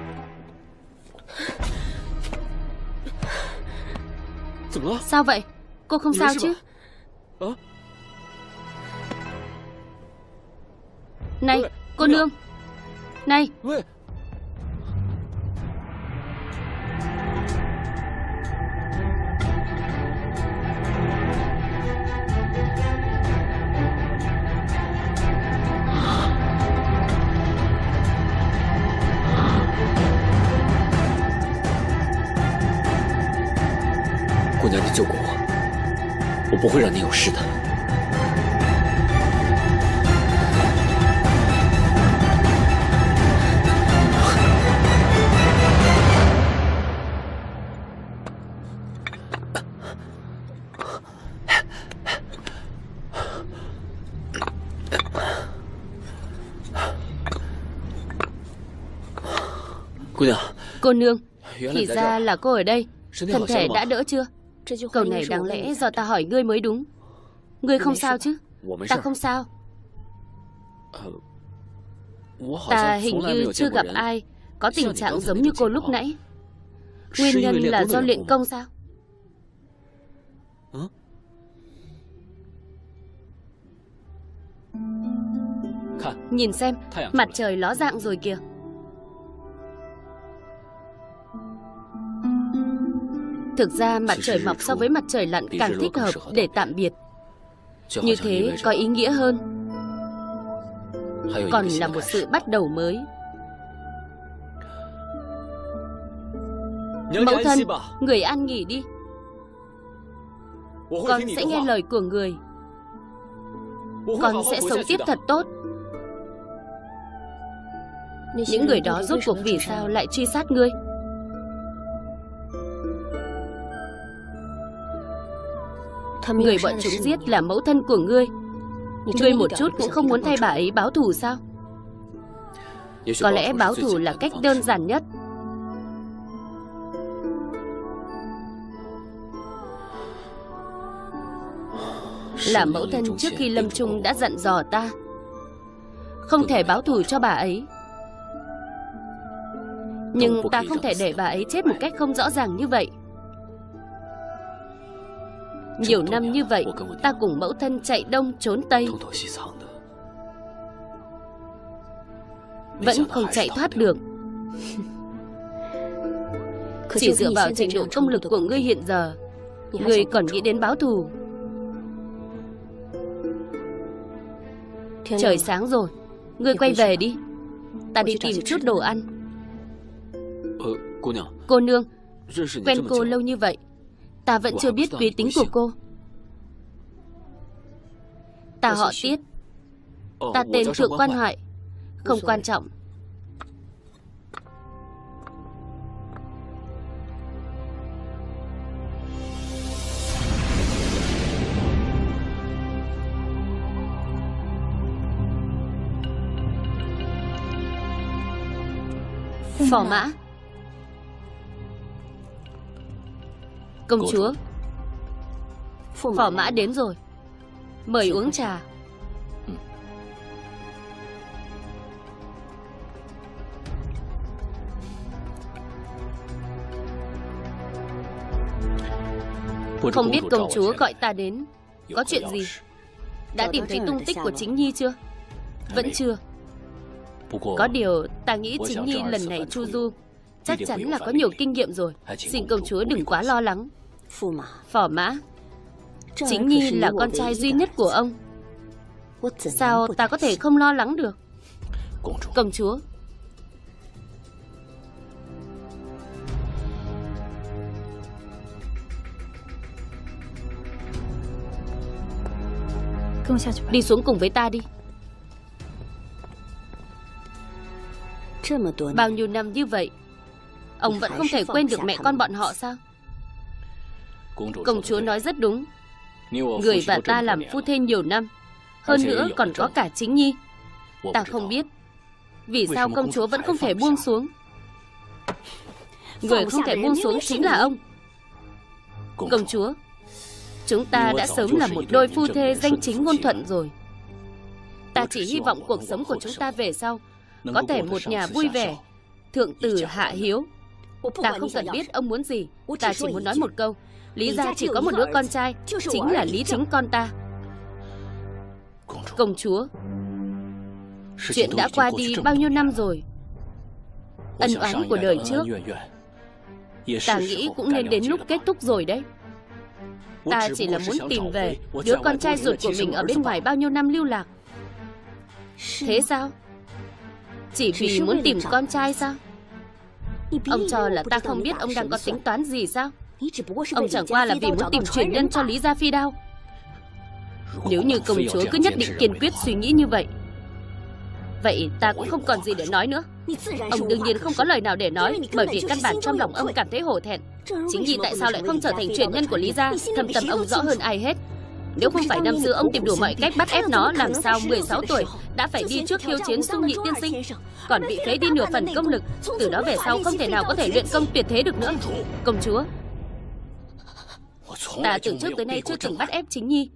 Sao vậy? Cô không sao chứ? Này, cô nương. Này. 姑娘，你救过我，我不会让你有事的。姑娘， cô nương, thì ra là cô ở đây. Thân thể đã đỡ chưa? Câu này đáng lẽ do ta hỏi ngươi mới đúng. Ngươi không sao chứ? Ta không sao. Ta hình như chưa gặp ai có tình trạng giống như cô lúc nãy. Nguyên nhân là do luyện công sao? Nhìn xem, mặt trời ló dạng rồi kìa. Thực ra mặt trời mọc so với mặt trời lặn càng thích hợp để tạm biệt. Như thế có ý nghĩa hơn. Còn là một sự bắt đầu mới. Mẫu thân, người an nghỉ đi. Con sẽ nghe lời của người. Con sẽ sống tiếp thật tốt. Những người đó rốt cuộc vì sao lại truy sát ngươi? Người bọn chúng giết là mẫu thân của ngươi. Ngươi một chút cũng không muốn thay bà ấy báo thù sao? Có lẽ báo thù là cách đơn giản nhất. Là mẫu thân trước khi lâm chung đã dặn dò ta không thể báo thù cho bà ấy. Nhưng ta không thể để bà ấy chết một cách không rõ ràng như vậy. Nhiều năm như vậy, ta cùng mẫu thân chạy đông trốn tây, vẫn không chạy thoát được. Chỉ dựa vào trình độ công lực của ngươi hiện giờ, ngươi còn nghĩ đến báo thù? Trời sáng rồi, ngươi quay về đi. Ta đi tìm chút đồ ăn. Cô nương, quen cô lâu như vậy, ta vẫn chưa biết quý tính của cô. Ta họ Tiết. Ta tên Thượng Quan Hoại. Không quan trọng. Phò mã. Công chúa. Phò mã đến rồi. Mời uống trà. Không biết công chúa gọi ta đến có chuyện gì? Đã tìm thấy tung tích của Chính Nhi chưa? Vẫn chưa. Có điều ta nghĩ Chính Nhi lần này chu du chắc chắn là có nhiều kinh nghiệm rồi. Xin công chúa đừng quá lo lắng. Phò mã, Chính Nhi là con trai duy nhất của ông. Sao ta có thể không lo lắng được? Công chúa, Đi xuống cùng với ta đi. Bao nhiêu năm như vậy, ông vẫn không thể quên được mẹ con bọn họ sao? Công chúa nói rất đúng. Người và ta làm phu thê nhiều năm, hơn nữa còn có cả Chính Nhi. Ta không biết vì sao công chúa vẫn không thể buông xuống. Người không thể buông xuống chính là ông. Công chúa, chúng ta đã sớm là một đôi phu thê danh chính ngôn thuận rồi. Ta chỉ hy vọng cuộc sống của chúng ta về sau có thể một nhà vui vẻ, thượng tử hạ hiếu. Ta không cần biết ông muốn gì, ta chỉ muốn nói một câu. Lý gia chỉ có một đứa con trai, chính là Lý Chính con ta. Công chúa, chuyện đã qua đi bao nhiêu năm rồi. Ân oán của đời trước ta nghĩ cũng nên đến lúc kết thúc rồi đấy. Ta chỉ là muốn tìm về đứa con trai ruột của mình ở bên ngoài bao nhiêu năm lưu lạc. Thế sao? Chỉ vì muốn tìm con trai sao? Ông cho là ta không biết ông đang có tính toán gì sao? Ông chẳng qua là vì muốn tìm truyền nhân cho Lý Gia Phi Đao. Nếu như công chúa cứ nhất định kiên quyết suy nghĩ như vậy, vậy ta cũng không còn gì để nói nữa. Ông đương nhiên không có lời nào để nói, bởi vì căn bản trong lòng ông cảm thấy hổ thẹn. Chính vì tại sao lại không trở thành truyền nhân của Lý Gia, thâm tâm ông rõ hơn ai hết. Nếu không phải năm xưa ông tìm đủ mọi cách bắt ép nó, làm sao mười sáu tuổi đã phải đi trước khiêu chiến Sung Nhị tiên sinh, còn bị phế đi nửa phần công lực. Từ đó về sau không thể nào có thể luyện công tuyệt thế được nữa. Công chúa, ta từ trước tới nay chưa từng bắt ép Chính Nhi.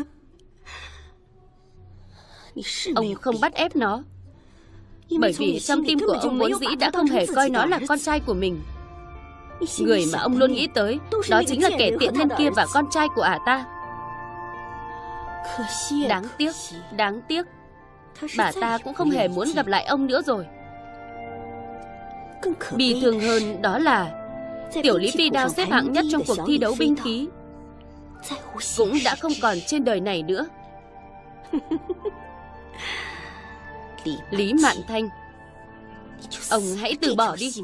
Ông không bắt ép nó bởi vì trong tim của ông vốn dĩ đã không hề coi nó là con trai của mình. Người mà ông luôn nghĩ tới đó chính là kẻ tiện nhân kia và con trai của ả ta. Đáng tiếc, đáng tiếc, bà ta cũng không hề muốn gặp lại ông nữa rồi. Bi thương hơn đó là tiểu Lý Phi Đao xếp hạng nhất trong cuộc thi đấu binh khí cũng đã không còn trên đời này nữa. Lý Mạn Thanh, ông hãy từ bỏ đi.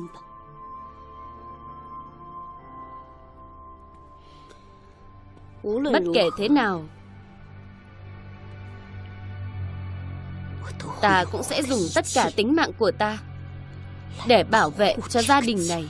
Bất kể thế nào, ta cũng sẽ dùng tất cả tính mạng của ta để bảo vệ cho gia đình này.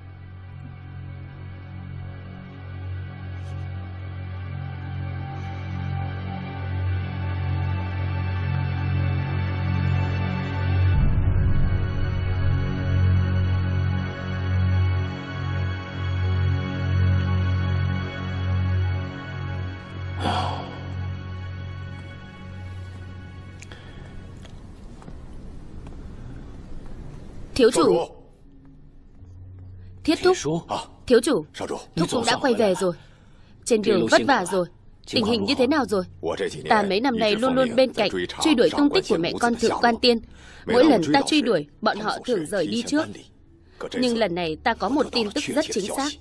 Thiếu chủ, Thiết thúc, thiếu chủ, thúc cũng đã quay về rồi. Trên đường vất vả rồi. Tình hình như thế nào rồi? Ta mấy năm nay luôn luôn bên cạnh truy đuổi tung tích của mẹ con thượng quan tiên. Mỗi lần ta truy đuổi, bọn họ thường rời đi trước. Nhưng lần này ta có một tin tức rất chính xác.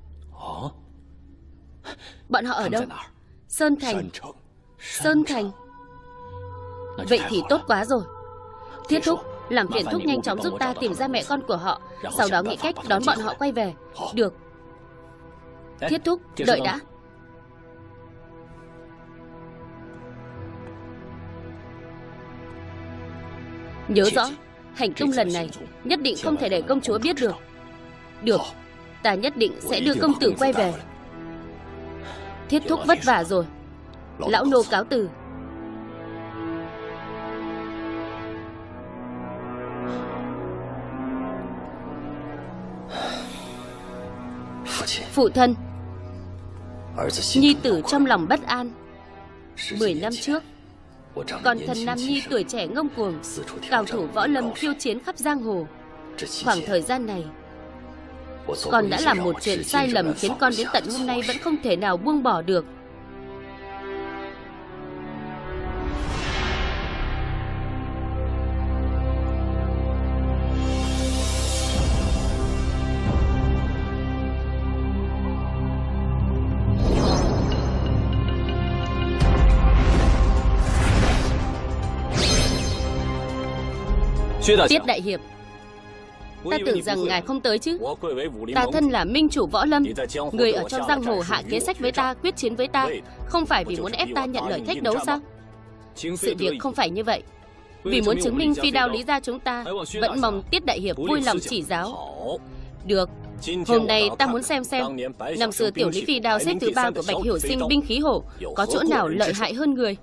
Bọn họ ở đâu? Sơn Thành. Sơn Thành. Vậy thì tốt quá rồi. Thiết thúc, làm phiền thúc nhanh chóng giúp ta tìm ra mẹ con của họ, sau đó nghĩ cách đón bọn họ quay về. Được. Thiết thúc, đợi đã. Nhớ rõ, hành tung lần này nhất định không thể để công chúa biết được. Được, ta nhất định sẽ đưa công tử quay về. Thiết thúc vất vả rồi. Lão nô cáo từ. Phụ thân, nhi tử trong lòng bất an. Mười năm trước, còn thần Nam Nhi tuổi trẻ ngông cuồng, cao thủ võ lâm khiêu chiến khắp giang hồ. Khoảng thời gian này, con đã làm một chuyện sai lầm khiến con đến tận hôm nay vẫn không thể nào buông bỏ được. Tiết đại hiệp, ta tưởng rằng ngài không tới chứ. Ta thân là minh chủ võ lâm, người ở trong giang hồ hạ kế sách với ta, quyết chiến với ta, không phải vì muốn ép ta nhận lời thách đấu sao? Sự việc không phải như vậy. Vì muốn chứng minh phi đao Lý gia chúng ta, vẫn mong Tiết đại hiệp vui lòng chỉ giáo. Được, hôm nay ta muốn xem xem năm xưa tiểu Lý phi đao xếp thứ ba của Bạch Hiểu Sinh binh khí hổ có chỗ nào lợi hại hơn người.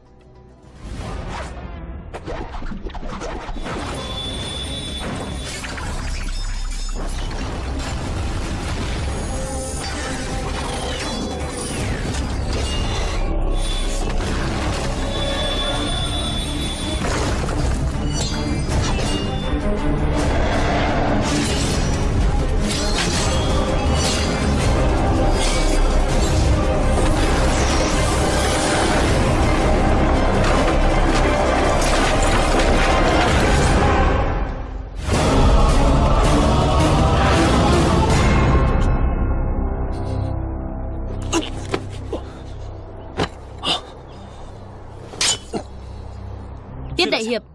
Tiết đại hiệp,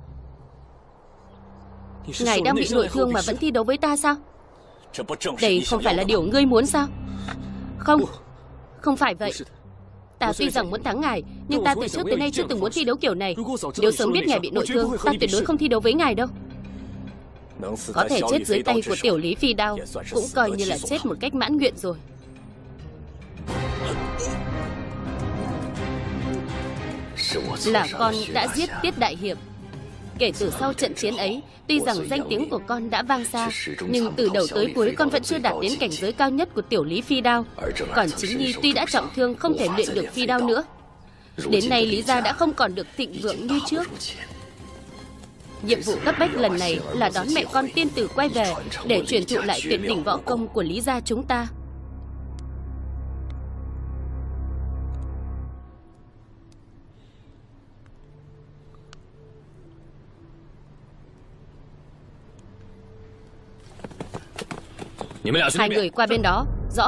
ngài đang bị nội thương mà vẫn thi đấu với ta sao? Đây không phải là điều ngươi muốn sao? Không, không phải vậy. Ta tuy rằng muốn thắng ngài, nhưng ta từ trước tới nay chưa từng muốn thi đấu kiểu này. Nếu sớm biết ngài bị nội thương, ta tuyệt đối không thi đấu với ngài đâu. Có thể chết dưới tay của tiểu Lý phi đao cũng coi như là chết một cách mãn nguyện rồi. Là con đã giết Tiết đại hiệp. Kể từ sau trận chiến ấy, tuy rằng danh tiếng của con đã vang xa, nhưng từ đầu tới cuối con vẫn chưa đạt đến cảnh giới cao nhất của tiểu Lý phi đao. Còn Chính Nhi tuy đã trọng thương không thể luyện được phi đao nữa. Đến nay Lý gia đã không còn được thịnh vượng như trước. Nhiệm vụ cấp bách lần này là đón mẹ con tiên tử quay về để truyền thụ lại tuyệt đỉnh võ công của Lý gia chúng ta. Hai người qua bên đó. Rõ.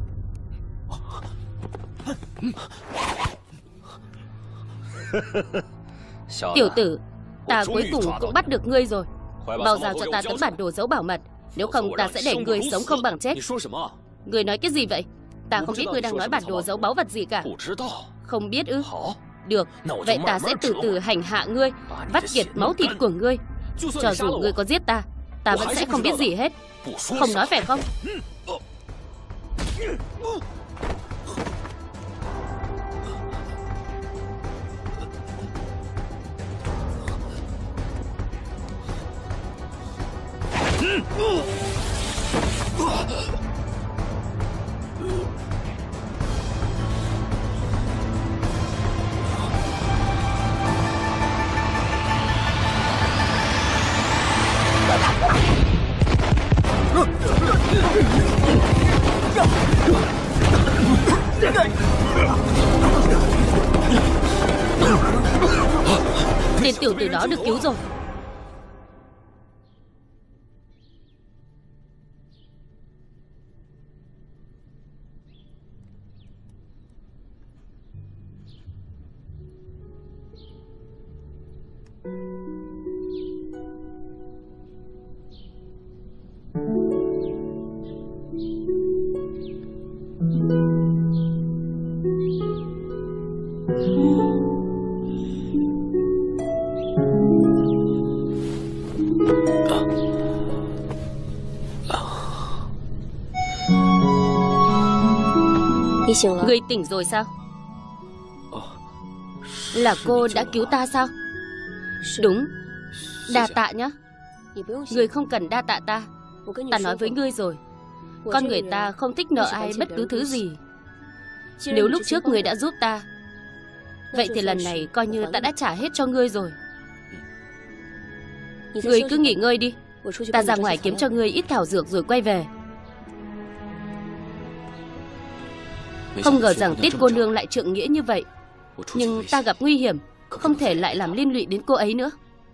Tiểu tử, ta cuối cùng cũng bắt được ngươi rồi. Bao giờ cho ta tấm bản đồ giấu bảo mật, nếu không ta sẽ để ngươi sống không bằng chết. Ngươi nói cái gì vậy? Ta không biết ngươi đang nói bản đồ giấu báu vật gì cả. Không biết ư? Được, vậy ta sẽ từ từ hành hạ ngươi, vắt kiệt máu thịt của ngươi. Cho dù ngươi có giết ta, ta vẫn sẽ không biết gì hết. Không nói phải không? Tên tiểu tử đó được cứu rồi. Ngươi tỉnh rồi sao? Là cô đã cứu ta sao? Đúng. Đa tạ nhá. Ngươi không cần đa tạ ta. Ta nói với ngươi rồi, con người ta không thích nợ ai bất cứ thứ gì. Nếu lúc trước ngươi đã giúp ta, vậy thì lần này coi như ta đã trả hết cho ngươi rồi. Ngươi cứ nghỉ ngơi đi. Ta ra ngoài kiếm cho ngươi ít thảo dược rồi quay về. Không ngờ rằng Tiết cô nương lại trượng nghĩa như vậy. Nhưng ta gặp nguy hiểm, không thể lại làm liên lụy đến cô ấy nữa.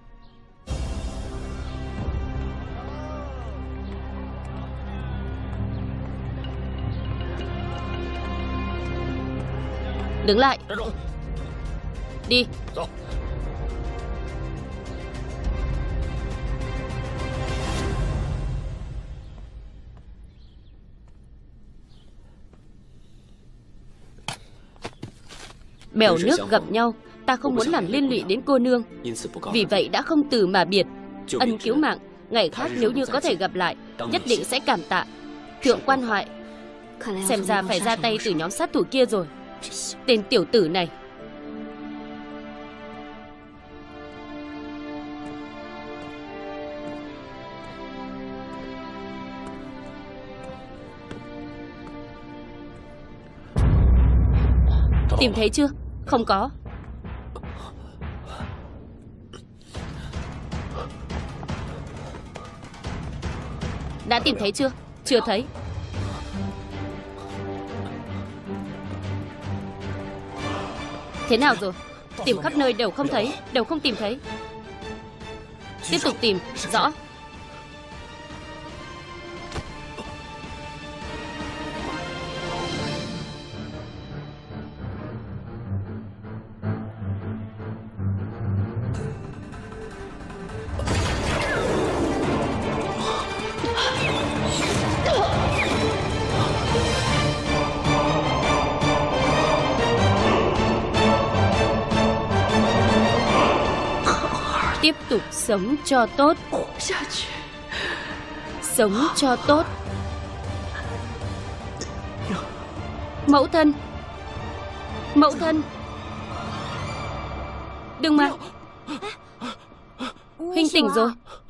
Đứng lại. Đi. Bèo nước gặp nhau, Ta không muốn làm liên lụy đến cô nương, vì vậy đã không từ mà biệt. Ân cứu mạng, ngày khác nếu như có thể gặp lại, nhất định sẽ cảm tạ. Thượng quan Hoại, xem ra phải ra tay từ nhóm sát thủ kia rồi. Tên tiểu tử này. Tìm thấy chưa? Không có. Đã tìm thấy chưa? Chưa thấy. Thế nào rồi? Tìm khắp nơi đều không thấy, đều không tìm thấy. Tiếp tục tìm. Rõ. Tiếp tục sống cho tốt. Sống cho tốt. Mẫu thân. Mẫu thân. Đừng mà. Huynh tỉnh rồi.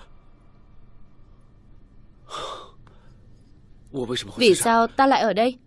Vì sao ta lại ở đây?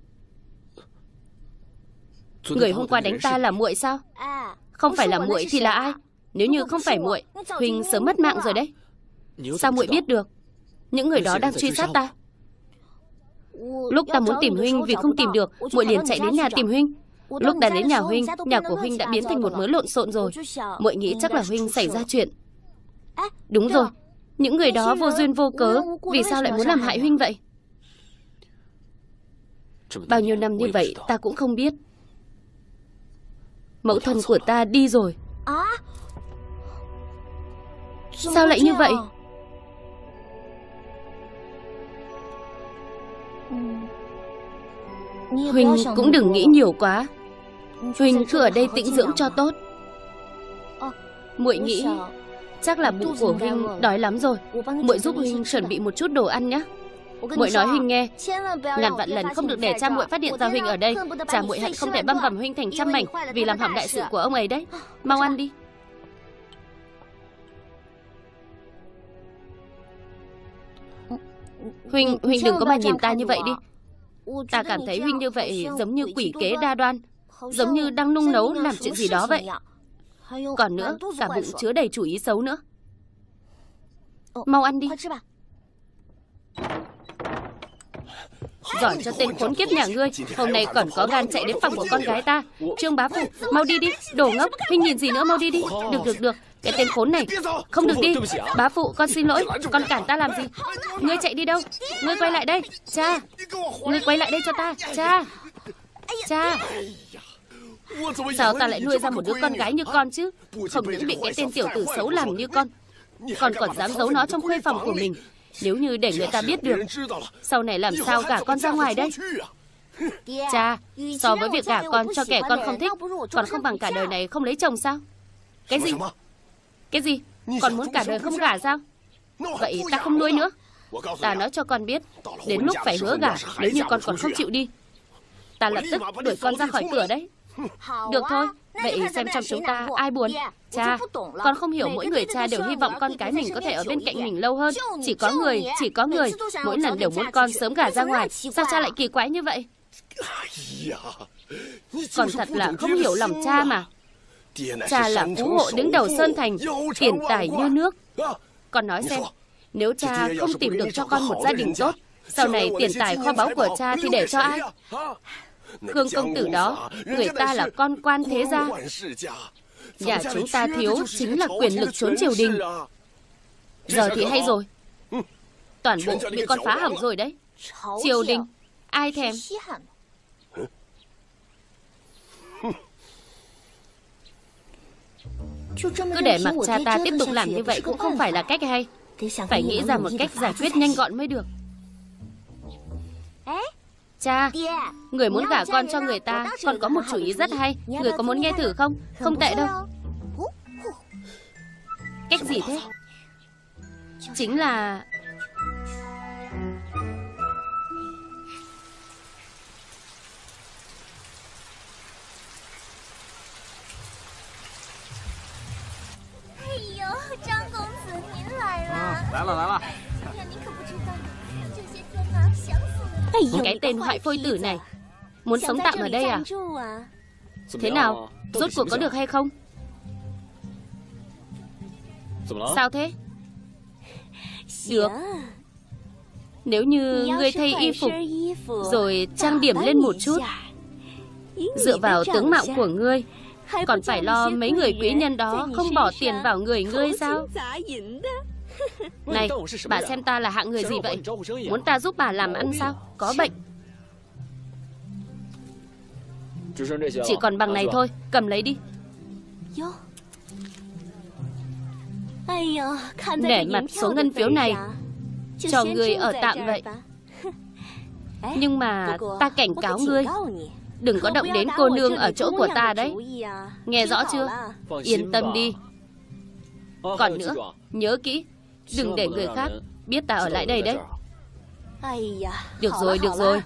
Người hôm qua đánh ta là muội sao? Không phải là muội thì là ai? Nếu như không phải muội, Huynh sớm mất mạng rồi đấy. Sao muội biết được? Những người đó đang truy sát ta. Lúc ta muốn tìm Huynh vì không tìm được, muội liền chạy đến nhà tìm Huynh. Lúc ta đến nhà Huynh, nhà của Huynh đã biến thành một mớ lộn xộn rồi. Muội nghĩ chắc là Huynh xảy ra chuyện. Đúng rồi, những người đó vô duyên vô cớ, vì sao lại muốn làm hại Huynh vậy? Bao nhiêu năm như vậy ta cũng không biết. Mẫu thân của ta đi rồi. Sao lại như vậy? Huynh cũng đừng nghĩ nhiều quá. Huynh cứ ở đây tĩnh dưỡng cho tốt. Muội nghĩ chắc là bụng của Huynh đói lắm rồi. Muội giúp Huynh chuẩn bị một chút đồ ăn nhé. Muội nói Huynh nghe, ngàn vạn lần không được để cha muội phát hiện ra Huynh ở đây. Cha muội hận không thể băm vằm Huynh thành trăm mảnh vì làm hỏng đại sự của ông ấy đấy. Mau ăn đi. Huynh, Huynh đừng có mà nhìn ta như vậy đi. Ta cảm thấy Huynh như vậy giống như quỷ kế đa đoan, giống như đang nung nấu làm chuyện gì đó vậy. Còn nữa, cả bụng chứa đầy chủ ý xấu nữa. Mau ăn đi. Giỏi cho tên khốn kiếp nhà ngươi, hôm nay còn có gan chạy đến phòng của con gái ta. Trương bá phụ, mau đi đi, đồ ngốc. Huynh nhìn gì nữa, mau đi đi. Được được được, cái tên khốn này. Không được đi. Bá phụ, con xin lỗi, con cản ta làm gì? Ngươi chạy đi đâu? Ngươi quay lại đây. Cha, ngươi quay lại đây cho ta. Cha, cha. Sao ta lại nuôi ra một đứa con gái như con chứ? Không những bị cái tên tiểu tử xấu làm như con, còn còn dám giấu nó trong khuê phòng của mình. Nếu như để người ta biết được, sau này làm sao gả con ra ngoài đây? Cha, so với việc gả con cho kẻ con không thích, còn không bằng cả đời này không lấy chồng sao? Cái gì? Cái gì? Con muốn cả đời không gả sao? Vậy ta không nuôi nữa. Ta nói cho con biết, đến lúc phải hứa gả, nếu như con còn không chịu đi, ta lập tức đuổi con ra khỏi cửa đấy. Được thôi, vậy xem trong chúng ta ai buồn? Cha, con không hiểu, mỗi người cha đều hy vọng con cái mình có thể ở bên cạnh mình lâu hơn. Chỉ có người, chỉ có người mỗi lần đều muốn con sớm gả ra ngoài. Sao cha lại kỳ quái như vậy? Con thật là không hiểu lòng cha mà. Cha là phú hộ đứng đầu Sơn Thành, tiền tài như nước. Con nói xem, nếu cha không tìm được cho con một gia đình tốt, sau này tiền tài kho báu của cha thì để cho ai? Khương công tử đó, người ta là con quan thế gia. Nhà chúng ta thiếu chính là quyền lực trốn triều đình. Giờ thì hay rồi, toàn bộ bị con phá hỏng rồi đấy. Triều đình, ai thèm. Cứ để mặc cha ta tiếp tục làm như vậy cũng không phải là cách hay. Phải nghĩ ra một cách giải quyết nhanh gọn mới được. Cha, người muốn gả con cho người ta, con có một chủ ý rất hay. Người có muốn nghe thử không? Không tệ đâu. Cách gì thế? Chính là... Cái tên hoại phôi tử này muốn sống tạm ở đây à? Thế nào? Rốt cuộc có được hay không? Sao thế? Được. Nếu như ngươi thay y phục rồi trang điểm lên một chút, dựa vào tướng mạo của ngươi, còn phải lo mấy người quý nhân đó không bỏ tiền vào người ngươi sao? Này, bà xem ta là hạng người gì vậy? Muốn ta giúp bà làm ăn sao? Có bệnh. Chỉ còn bằng này thôi, cầm lấy đi. Để mặt số ngân phiếu này, cho ngươi ở tạm vậy. Nhưng mà ta cảnh cáo ngươi, đừng có động đến cô nương ở chỗ của ta đấy. Nghe rõ chưa? Yên tâm đi. Còn nữa, nhớ kỹ, đừng để người khác biết ta ở lại đây đấy. Được rồi, được rồi.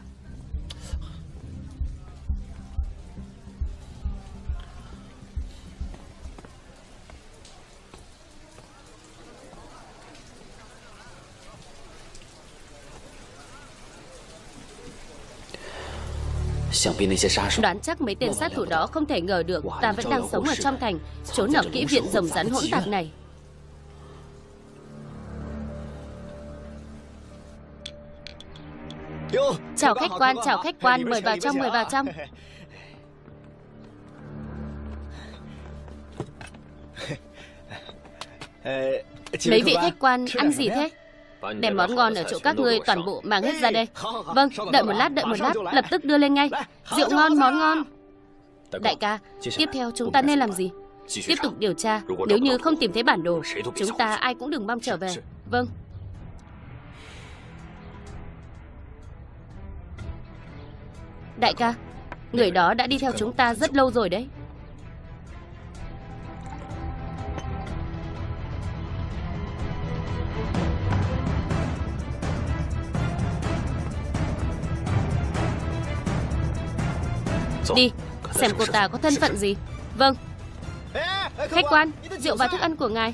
Đoán chắc mấy tên sát thủ đó không thể ngờ được ta vẫn đang sống ở trong thành, trốn ở kỹ viện rồng rắn hỗn tạp này. Chào khách quan, chào khách quan, mời vào trong, mời vào trong. Mấy vị khách quan ăn gì thế? Đem món ngon ở chỗ các ngươi toàn bộ mang hết ra đây. Vâng, đợi một lát, đợi một lát, lập tức đưa lên ngay. Rượu ngon, món ngon. Đại ca, tiếp theo chúng ta nên làm gì? Tiếp tục điều tra, nếu như không tìm thấy bản đồ, chúng ta ai cũng đừng mong trở về. Vâng. Đại ca, người đó đã đi theo chúng ta rất lâu rồi đấy. Đi, xem cô ta có thân phận gì. Vâng. Khách quan, rượu và thức ăn của ngài.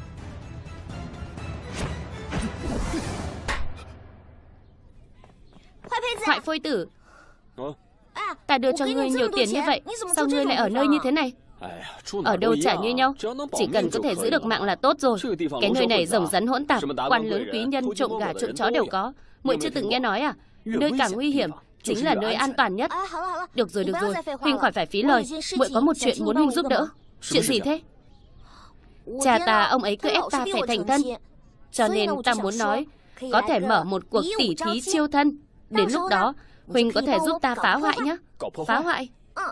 Hoại phôi tử, ta đưa cho ngươi nhiều tiền như vậy, sao ngươi lại ở nơi như thế này? Ở đâu chả như nhau, chỉ cần có thể giữ được mạng là tốt rồi. Cái nơi này rồng rắn hỗn tạp, quan lớn quý nhân, trộm gà trộm chó đều có. Muội chưa từng nghe nói à? Nơi càng nguy hiểm chính là nơi an toàn nhất. Được rồi, được rồi, huynh khỏi phải phí lời. Muội có một chuyện muốn huynh giúp đỡ. Chuyện gì thế? Cha ta, ông ấy cứ ép ta phải thành thân, cho nên ta muốn nói có thể mở một cuộc tỉ thí chiêu thân. Đến lúc đó huynh có thể giúp ta phá hoại nhé. Phá hoại?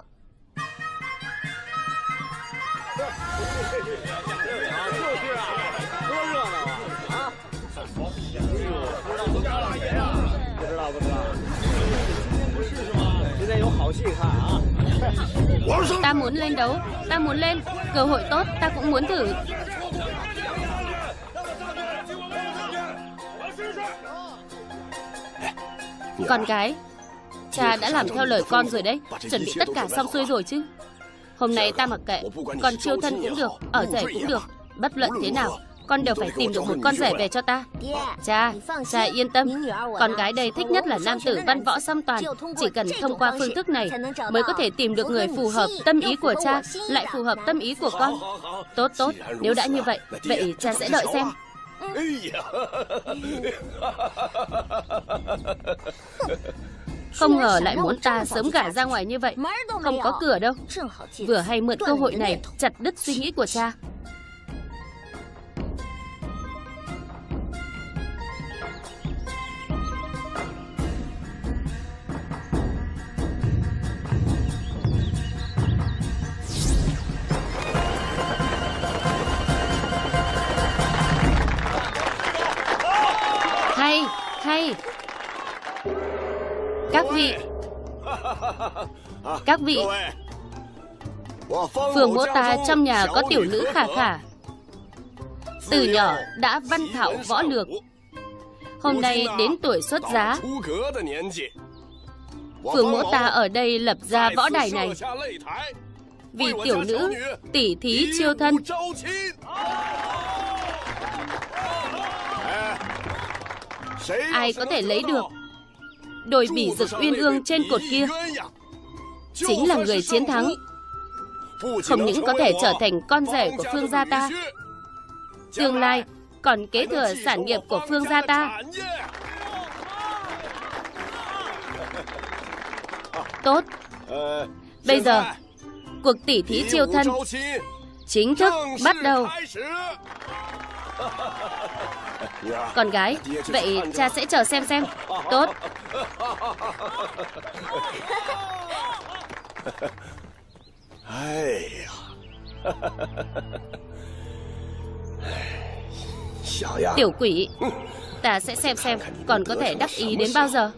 Ta muốn lên đấu, ta muốn lên. Cơ hội tốt, ta cũng muốn thử. Con gái, cha đã làm theo lời con rồi đấy. Chuẩn bị tất cả xong xuôi rồi chứ? Hôm nay ta mặc kệ, còn chiêu thân cũng được, ở rể cũng được. Bất luận thế nào, con đều phải tìm được một con rể về cho ta. Cha, cha yên tâm. Con gái đây thích nhất là nam tử văn võ song toàn. Chỉ cần thông qua phương thức này mới có thể tìm được người phù hợp tâm ý của cha, lại phù hợp tâm ý của con. Tốt tốt, nếu đã như vậy, vậy cha sẽ đợi xem. Không ngờ lại muốn ta sớm gả ra ngoài như vậy. Không có cửa đâu. Vừa hay mượn cơ hội này chặt đứt suy nghĩ của cha. Hay, hay. Các vị, các vị, phường mỗ ta trong nhà có tiểu nữ khả khả. Từ nhỏ đã văn thạo võ lược, hôm nay đến tuổi xuất giá. Phương mỗ ta ở đây lập ra võ đài này vì tiểu nữ tỷ thí chiêu thân. Ai có thể lấy được đồi bỉ dực uyên ương trên cột kia chính là người chiến thắng. Không những có thể trở thành con rể của Phương gia ta, tương lai còn kế thừa sản nghiệp của Phương gia ta. Tốt, bây giờ cuộc tỉ thí chiêu thân chính thức bắt đầu. Con gái, vậy cha sẽ chờ xem xem. Tốt. Tiểu quỷ, ta sẽ xem xem còn có thể đắc ý đến bao giờ.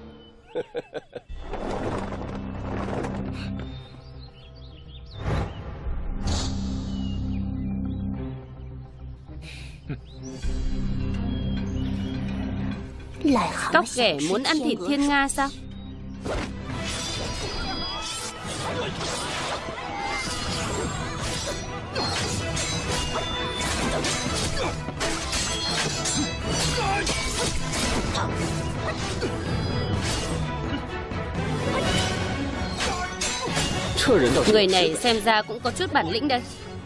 Cóc ghẻ muốn ăn thịt thiên nga sao? Người này xem ra cũng có chút bản lĩnh đây.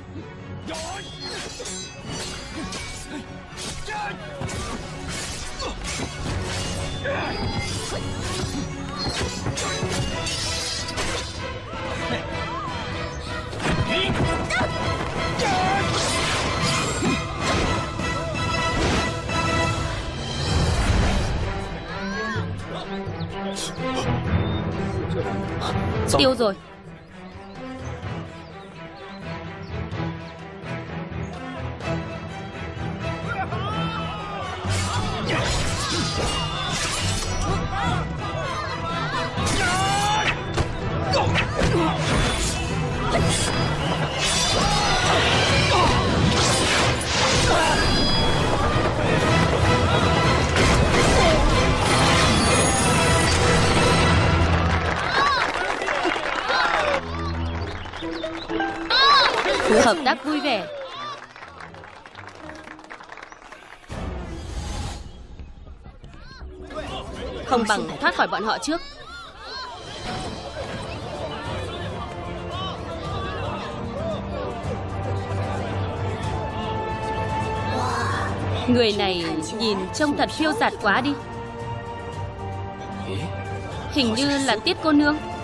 Tiêu rồi. Hợp tác vui vẻ. Không bằng thoát khỏi bọn họ trước. Người này nhìn trông thật phiêu dạt quá đi. Hình như là Tiết cô nương.